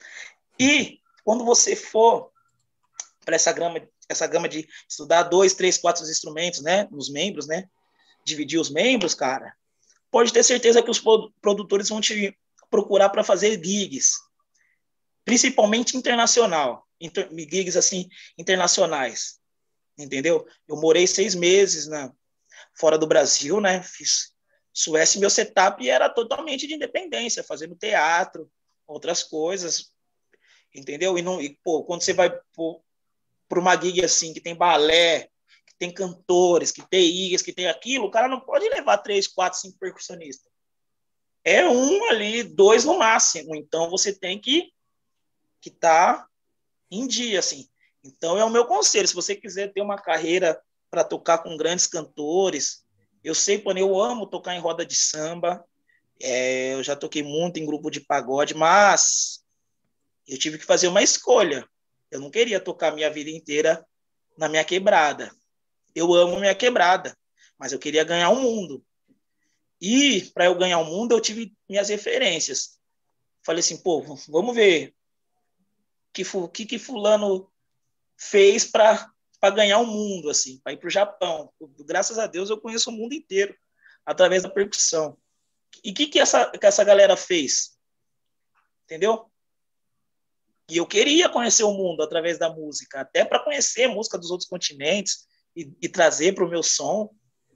E quando você for para essa gama, essa gama de estudar dois, três, quatro instrumentos, né, nos membros, né, dividir os membros, cara, pode ter certeza que os produtores vão te procurar para fazer gigs, principalmente internacional, inter, gigs assim internacionais, entendeu? Eu morei seis meses na fora do Brasil, né? Fiz Suécia, meu setup era totalmente de independência, fazendo teatro, outras coisas, entendeu? E, não, e pô, quando você vai para uma gig assim, que tem balé, que tem cantores, que tem igas, que tem aquilo, o cara não pode levar três, quatro, cinco percussionistas. É um ali, dois no máximo. Então, você tem que que tá em dia, assim. Então, é o meu conselho. Se você quiser ter uma carreira para tocar com grandes cantores, eu sei, quando eu amo tocar em roda de samba, é, eu já toquei muito em grupo de pagode, mas eu tive que fazer uma escolha. Eu não queria tocar minha vida inteira na minha quebrada. Eu amo minha quebrada, mas eu queria ganhar o mundo. E para eu ganhar o mundo, eu tive minhas referências. Falei assim, pô, vamos ver o que, que fulano fez para ganhar o mundo, assim, para ir para o Japão. Graças a Deus eu conheço o mundo inteiro através da percussão. E o que, que, essa, que essa galera fez? Entendeu? E eu queria conhecer o mundo através da música, até para conhecer a música dos outros continentes e, e trazer para o meu som.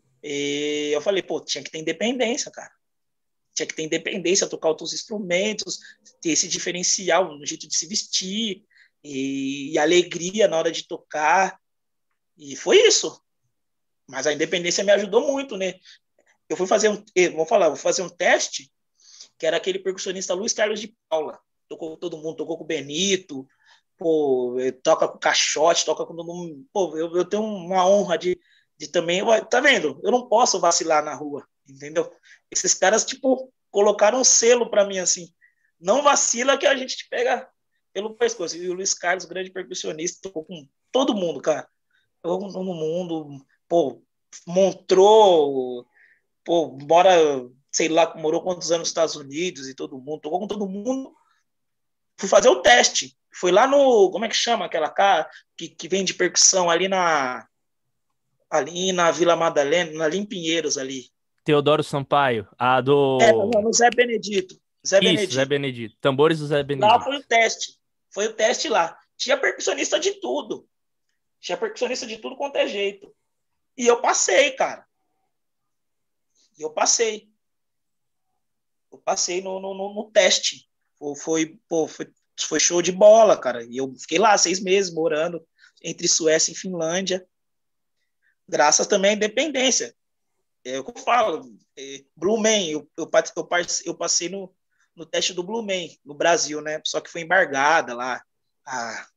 E eu falei, pô, tinha que ter independência, cara. Tinha que ter independência, tocar outros instrumentos, ter esse diferencial no jeito de se vestir e, e alegria na hora de tocar. E foi isso. Mas a independência me ajudou muito, né? Eu fui fazer um, vou falar, vou fazer um teste, que era aquele percussionista Luiz Carlos de Paula. Tocou com todo mundo, tocou com o Benito, pô, toca com o Caixote, toca com todo mundo. Pô, eu, eu tenho uma honra de, de também, tá vendo? Eu não posso vacilar na rua, entendeu? Esses caras, tipo, colocaram um selo para mim, assim, não vacila que a gente te pega pelo pescoço. E o Luiz Carlos, grande percussionista, tocou com todo mundo, cara. Tocou com todo mundo, pô, Montreux, pô, bora, sei lá, morou quantos anos nos Estados Unidos e todo mundo, tocou com todo mundo. Fui fazer o teste. Foi lá no, como é que chama aquela cara que, que vem de percussão ali na ali na Vila Madalena, ali em Pinheiros ali. Teodoro Sampaio, a do... É, não, no Zé Benedito. Zé Isso, Benedito. Zé Benedito. Tambores do Zé Benedito. Lá foi o teste. Foi o teste lá. Tinha percussionista de tudo. Tinha percussionista de tudo quanto é jeito. E eu passei, cara. E eu passei. Eu passei no, no, no teste. Foi, pô, foi, foi show de bola, cara. E eu fiquei lá seis meses morando entre Suécia e Finlândia. Graças também à independência. É o que eu falo. É, Blue Man, eu, eu, eu, eu passei no, no teste do Blue Man, no Brasil, né? Só que foi embargada lá a,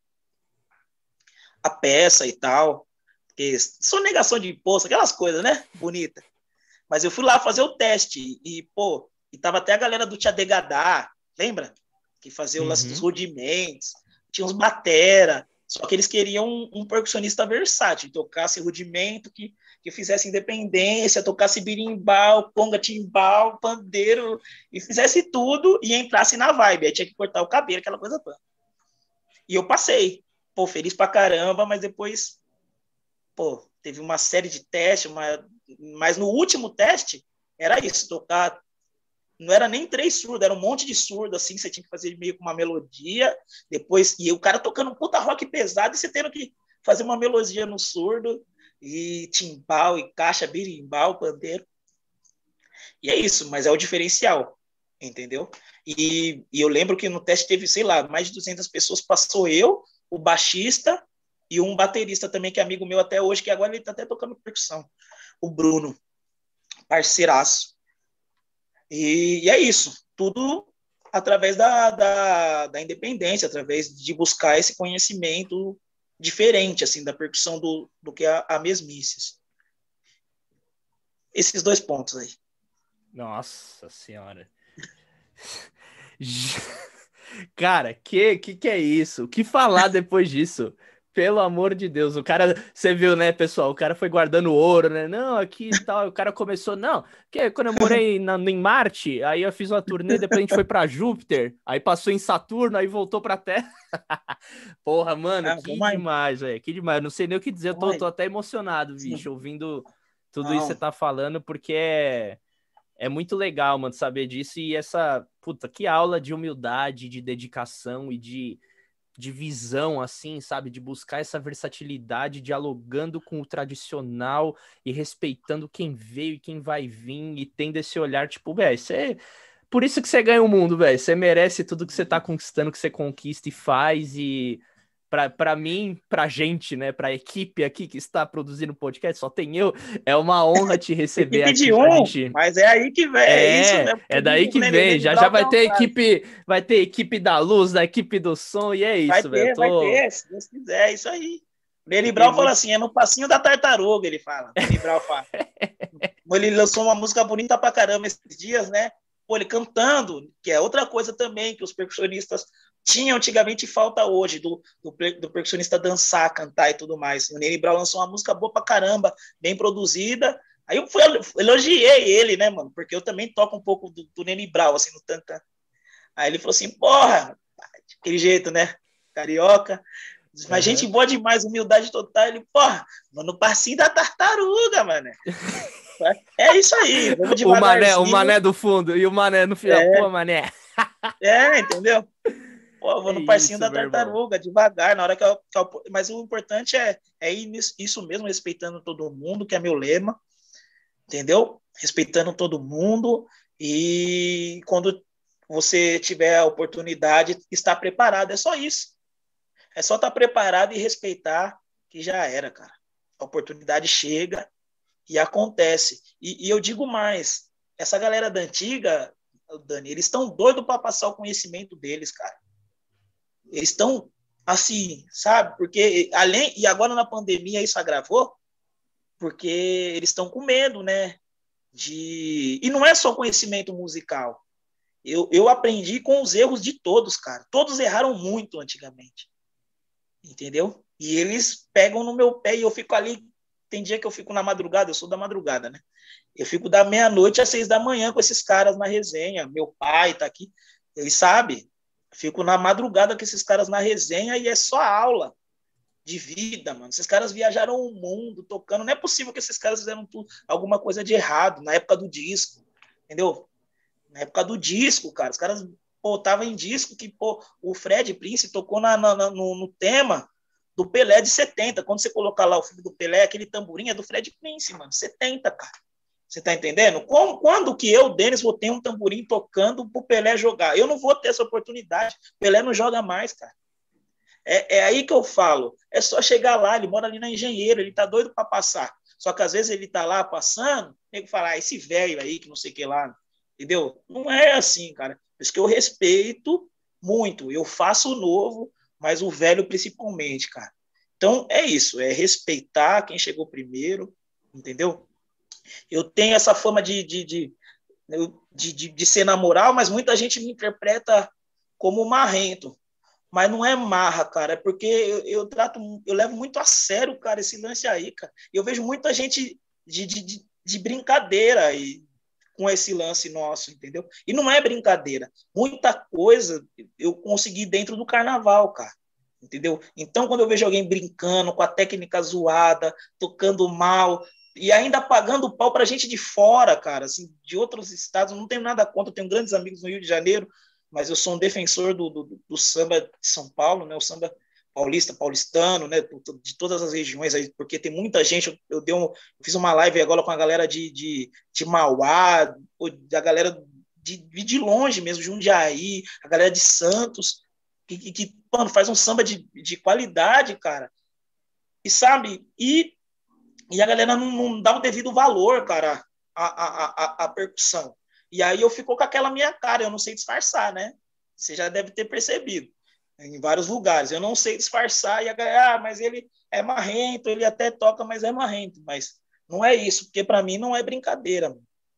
a peça e tal. Porque sonegação de imposto, aquelas coisas, né? Bonita. Mas eu fui lá fazer o teste e, pô, e tava até a galera do Tia Degadá, lembra? Que fazia o lance uhum. dos rudimentos. Tinha uns batera. Só que eles queriam um, um percussionista versátil, que tocasse rudimento, que, que fizesse independência, tocasse birimbau, conga, timbal, pandeiro, e fizesse tudo e entrasse na vibe. Aí tinha que cortar o cabelo, aquela coisa toda. E eu passei. Pô, feliz pra caramba, mas depois, pô, teve uma série de testes, uma... mas no último teste era isso, tocar. Não era nem três surdos, era um monte de surdo, assim, você tinha que fazer meio com uma melodia, depois, e o cara tocando um puta rock pesado, e você tendo que fazer uma melodia no surdo, e timbal, e caixa, birimbau, pandeiro. E é isso, mas é o diferencial, entendeu? E, e eu lembro que no teste teve, sei lá, mais de duzentas pessoas, passou eu, o baixista, e um baterista também, que é amigo meu até hoje, que agora ele tá até tocando percussão, o Bruno, parceiraço. E, e é isso, tudo através da, da, da independência, através de buscar esse conhecimento diferente, assim, da percussão do, do que a, a mesmice. Esses dois pontos aí. Nossa senhora. Cara, que, que que é isso? O que falar depois disso? Pelo amor de Deus, o cara, você viu, né, pessoal? O cara foi guardando ouro, né? Não, aqui e tal. O cara começou, não, que quando eu morei na, em Marte, aí eu fiz uma turnê, depois a gente foi pra Júpiter, aí passou em Saturno, aí voltou pra Terra. Porra, mano, Ah, que vamos aí, demais, velho, que demais. Não sei nem o que dizer, eu vamos tô, aí. tô até emocionado, Sim. bicho, ouvindo tudo isso que você Não, tá falando, porque é. É muito legal, mano, saber disso e essa, puta, que aula de humildade, de dedicação e de, de visão, assim, sabe? De buscar essa versatilidade, dialogando com o tradicional e respeitando quem veio e quem vai vir e tendo esse olhar, tipo, velho, você... Por isso que você ganha o mundo, velho. Você merece tudo que você tá conquistando, que você conquista e faz e... Pra, pra mim, pra gente, né, pra equipe aqui que está produzindo o podcast, só tem eu, é uma honra te receber equipe de aqui pra um, gente. mas é aí que vem, é isso É, mesmo. é Que daí o que Nene, o vem. Nene Já já Brau tem vai uma ter frase. equipe, vai ter equipe da luz, da equipe do som, e é Vai isso, velho. Eu ter, vai tô. ter, se Deus quiser, é isso aí. O Nene Fiquei Brau fala muito. assim, é no passinho da tartaruga, ele fala. O Nene Brau fala. Ele lançou uma música bonita pra caramba esses dias, né? Pô, ele cantando, que é outra coisa também que os percussionistas tinham antigamente e falta hoje, do, do, do percussionista dançar, cantar e tudo mais. O Nene Brau lançou uma música boa pra caramba, bem produzida. Aí eu fui, elogiei ele, né, mano? Porque eu também toco um pouco do, do Nene Brau, assim, no tantã. Aí ele falou assim, porra, aquele jeito, né? Carioca. Mas gente Uhum. boa demais, humildade total. Ele, porra, mano, passinho da tartaruga, mano. É isso aí, vamos O mané, o devagarzinho. mané do fundo e o mané no final. Pô, É, mané. é, entendeu? Pô, É vou no passinho isso, da meu irmão. tartaruga, devagar, na hora que eu, que eu, mas o importante é, é ir nisso, isso mesmo, respeitando todo mundo, que é meu lema, entendeu? Respeitando todo mundo e quando você tiver a oportunidade, estar preparado, é só isso. É só estar preparado e respeitar que já era, cara. A oportunidade chega e acontece. E, e eu digo mais, essa galera da antiga, Dani, eles estão doidos para passar o conhecimento deles, cara. Eles estão assim, sabe? Porque além e agora na pandemia isso agravou, porque eles estão com medo, né? De e não é só conhecimento musical. Eu, eu aprendi com os erros de todos, cara. Todos erraram muito antigamente, entendeu? E eles pegam no meu pé e eu fico ali. Tem dia que eu fico na madrugada, eu sou da madrugada, né? Eu fico da meia-noite às seis da manhã com esses caras na resenha. Meu pai tá aqui, ele sabe. Fico na madrugada com esses caras na resenha e é só aula de vida, mano. Esses caras viajaram o mundo tocando. Não é possível que esses caras fizeram tudo, alguma coisa de errado na época do disco, entendeu? Na época do disco, cara. Os caras, pô, tava em disco que, pô, o Fred Prince tocou na, na, no, no tema do Pelé de setenta. Quando você colocar lá o filme do Pelé, aquele tamborim é do Fred Prince, mano. setenta, cara. Você tá entendendo? Como, quando que eu, Denis, vou ter um tamborim tocando pro Pelé jogar? Eu não vou ter essa oportunidade. O Pelé não joga mais, cara. É, é aí que eu falo. É só chegar lá, ele mora ali na Engenheiro, ele tá doido para passar. Só que às vezes ele tá lá passando, tem que falar, ah, esse velho aí que não sei o que lá, entendeu? Não é assim, cara. Por isso que eu respeito muito. Eu faço o novo, mas o velho principalmente, cara. Então é isso, é respeitar quem chegou primeiro, entendeu? Eu tenho essa fama de, de, de, de, de, de ser na moral, mas muita gente me interpreta como marrento. Mas não é marra, cara, é porque eu, eu trato, eu levo muito a sério, cara, esse lance aí, cara. Eu vejo muita gente de, de, de, de brincadeira e, com esse lance nosso, entendeu? E não é brincadeira. Muita coisa eu consegui dentro do carnaval, cara. Entendeu? Então, quando eu vejo alguém brincando com a técnica zoada, tocando mal, e ainda pagando pau pra gente de fora, cara, assim, de outros estados, não tenho nada contra, eu tenho grandes amigos no Rio de Janeiro, mas eu sou um defensor do, do, do samba de São Paulo, né, o samba paulista, paulistano, né, de todas as regiões, aí, porque tem muita gente, eu, eu, dei um, eu fiz uma live agora com a galera de, de, de Mauá, da galera de, de longe mesmo, Jundiaí, a galera de Santos, que, que, que mano, faz um samba de, de qualidade, cara, e sabe, e E a galera não, não dá o devido valor, cara, à, à, à, à percussão. E aí eu fico com aquela minha cara, eu não sei disfarçar, né? Você já deve ter percebido. Em vários lugares. Eu não sei disfarçar e a galera, ah, mas ele é marrento, ele até toca, mas é marrento. Mas não é isso, porque para mim não é brincadeira. Mano.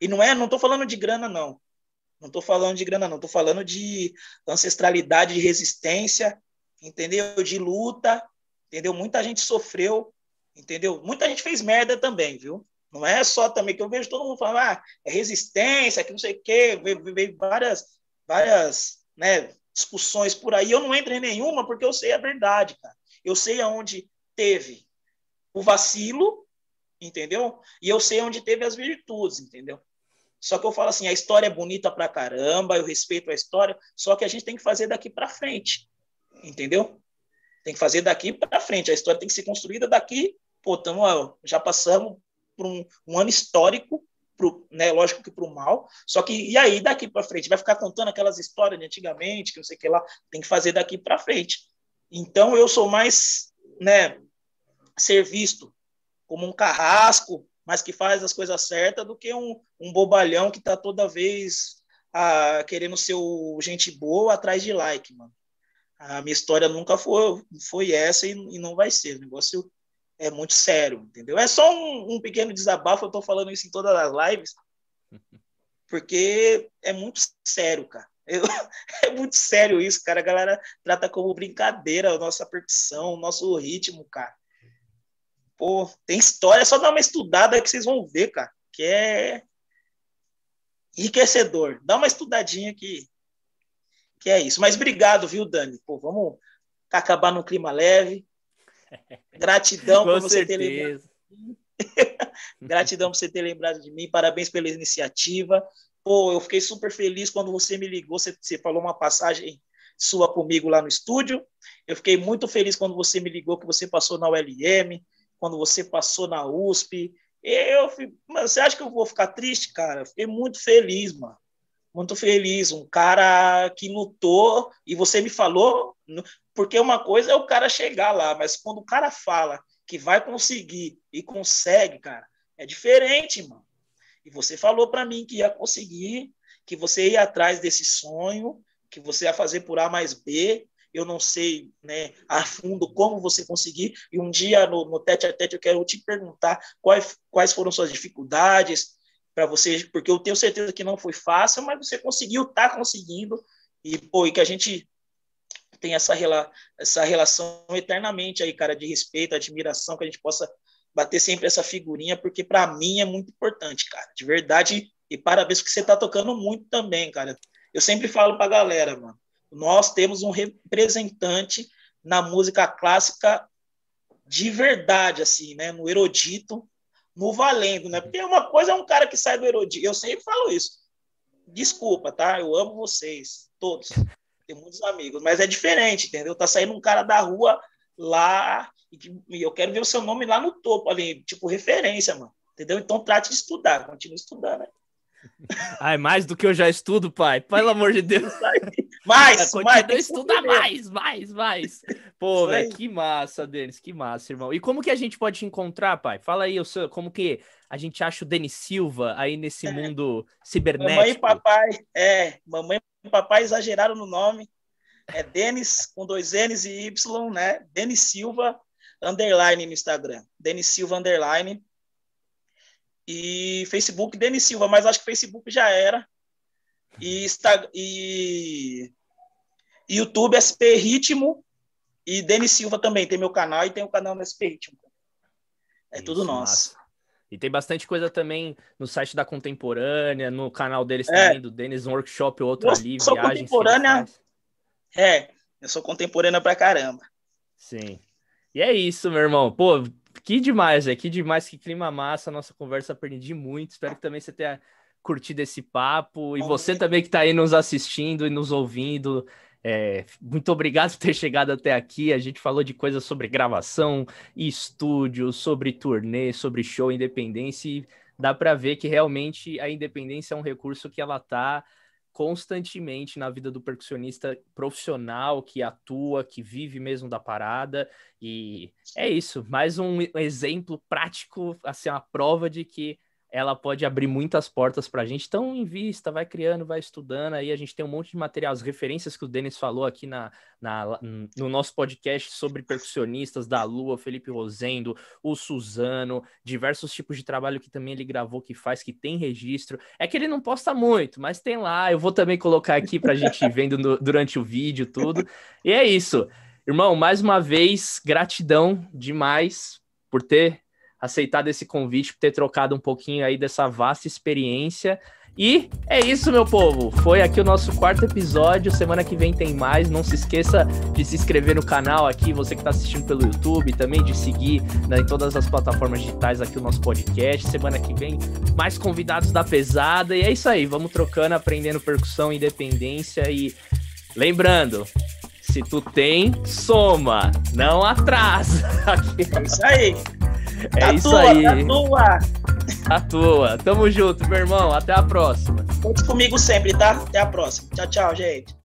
E não é, não tô falando de grana, não. Não tô falando de grana, não. Tô falando de ancestralidade, de resistência, entendeu? De luta, entendeu? Muita gente sofreu, entendeu? Muita gente fez merda também, viu? Não é só também que eu vejo todo mundo falando, ah, é resistência, que não sei o quê, veio, veio várias, várias, né, discussões por aí. Eu não entro em nenhuma porque eu sei a verdade, cara. Eu sei aonde teve o vacilo, entendeu? E eu sei onde teve as virtudes, entendeu? Só que eu falo assim, a história é bonita pra caramba, eu respeito a história, só que a gente tem que fazer daqui pra frente, entendeu? Tem que fazer daqui pra frente, a história tem que ser construída daqui, pô, tamo, ó, já passamos por um, um ano histórico, pro, né, lógico que pro mal, só que, e aí, daqui pra frente? Vai ficar contando aquelas histórias de antigamente, que não sei o que lá, tem que fazer daqui pra frente. Então, eu sou mais, né, ser visto como um carrasco, mas que faz as coisas certas, do que um, um bobalhão que está toda vez ah, querendo ser o gente boa atrás de like, mano. A minha história nunca foi, foi essa e, e não vai ser. O negócio é muito sério, entendeu? É só um, um pequeno desabafo, eu estou falando isso em todas as lives, porque é muito sério, cara. Eu, é muito sério isso, cara. A galera trata como brincadeira a nossa percussão, o nosso ritmo, cara. Pô, tem história, é só dar uma estudada que vocês vão ver, cara, que é enriquecedor. Dá uma estudadinha que, que é isso. Mas obrigado, viu, Dani? Pô, vamos acabar num clima leve. Gratidão por você ter lembrado de mim. Gratidão por você ter lembrado de mim. Parabéns pela iniciativa. Pô, eu fiquei super feliz quando você me ligou. Você, você falou uma passagem sua comigo lá no estúdio. Eu fiquei muito feliz quando você me ligou que você passou na U L M, quando você passou na U S P. Eu, mano, você acha que eu vou ficar triste, cara? Eu fiquei muito feliz, mano. Muito feliz. Um cara que lutou, e você me falou, porque uma coisa é o cara chegar lá, mas quando o cara fala que vai conseguir e consegue, cara, é diferente, mano. E você falou para mim que ia conseguir, que você ia atrás desse sonho, que você ia fazer por A mais B. Eu não sei, né, a fundo como você conseguir, e um dia no, no tete a tete eu quero te perguntar quais, quais foram suas dificuldades para você, porque eu tenho certeza que não foi fácil, mas você conseguiu, tá conseguindo, e, pô, e que a gente tem essa, rela, essa relação eternamente aí, cara, de respeito, admiração, que a gente possa bater sempre essa figurinha, porque para mim é muito importante, cara, de verdade, e parabéns que você tá tocando muito também, cara. Eu sempre falo pra galera, mano, nós temos um representante na música clássica de verdade, assim, né? No erudito, no valendo, né? Porque uma coisa é um cara que sai do erudito. Eu sempre falo isso. Desculpa, tá? Eu amo vocês, todos. Tenho muitos amigos, mas é diferente, entendeu? Tá saindo um cara da rua lá e eu quero ver o seu nome lá no topo, ali, tipo referência, mano. Entendeu? Então trate de estudar, continue estudando, né? Ai, mais do que eu já estudo, pai. Pelo amor de Deus. Mais, mais. Continua estudar mais, mais, mais. Pô, velho, que massa, Denis, que massa, irmão. E como que a gente pode te encontrar, pai? Fala aí, seu, como que a gente acha o Denis Silva aí nesse é. mundo cibernético? Mamãe e papai, é, mamãe e papai exageraram no nome. É Denis com dois N's e Y, né? Denis Silva, underline no Instagram. Denis Silva, underline. E Facebook, Denis Silva, mas acho que Facebook já era. E, Insta, e, e YouTube, S P Ritmo, e Denis Silva também, tem meu canal e tem o canal no S P Ritmo. É Isso, tudo nosso. Massa. E tem bastante coisa também no site da Contemporânea, no canal deles é. também, do Denis Workshop, outro eu ali, sou viagens contemporânea, é, eu sou contemporânea pra caramba. Sim. E é isso, meu irmão. Pô, que demais, é que demais, que clima massa, nossa conversa aprendi muito, espero que também você tenha curtido esse papo, e você também que tá aí nos assistindo e nos ouvindo, é, muito obrigado por ter chegado até aqui. A gente falou de coisas sobre gravação, estúdio, sobre turnê, sobre show, independência, e dá para ver que realmente a independência é um recurso que ela tá constantemente na vida do percussionista profissional, que atua, que vive mesmo da parada, e é isso, mais um exemplo prático, assim, uma prova de que ela pode abrir muitas portas pra gente. Então, invista, vai criando, vai estudando. Aí a gente tem um monte de material, as referências que o Denis falou aqui na, na, no nosso podcast sobre percussionistas da Lua, Felipe Rosendo, o Suzano, diversos tipos de trabalho que também ele gravou, que faz, que tem registro. É que ele não posta muito, mas tem lá. Eu vou também colocar aqui pra gente ir vendo no, durante o vídeo, tudo. E é isso. Irmão, mais uma vez, gratidão demais por ter aceitado esse convite, por ter trocado um pouquinho aí dessa vasta experiência. E é isso, meu povo. Foi aqui o nosso quarto episódio. Semana que vem tem mais. Não se esqueça de se inscrever no canal aqui, você que está assistindo pelo YouTube, também de seguir, né, em todas as plataformas digitais aqui o nosso podcast. Semana que vem, mais convidados da pesada. E é isso aí, vamos trocando, aprendendo percussão, independência. E lembrando, se tu tem, soma, não atrasa. Aqui, é isso aí. É tá isso tua, aí. Tá tua. Tá tua. Tamo junto, meu irmão. Até a próxima. Conte comigo sempre, tá? Até a próxima. Tchau, tchau, gente.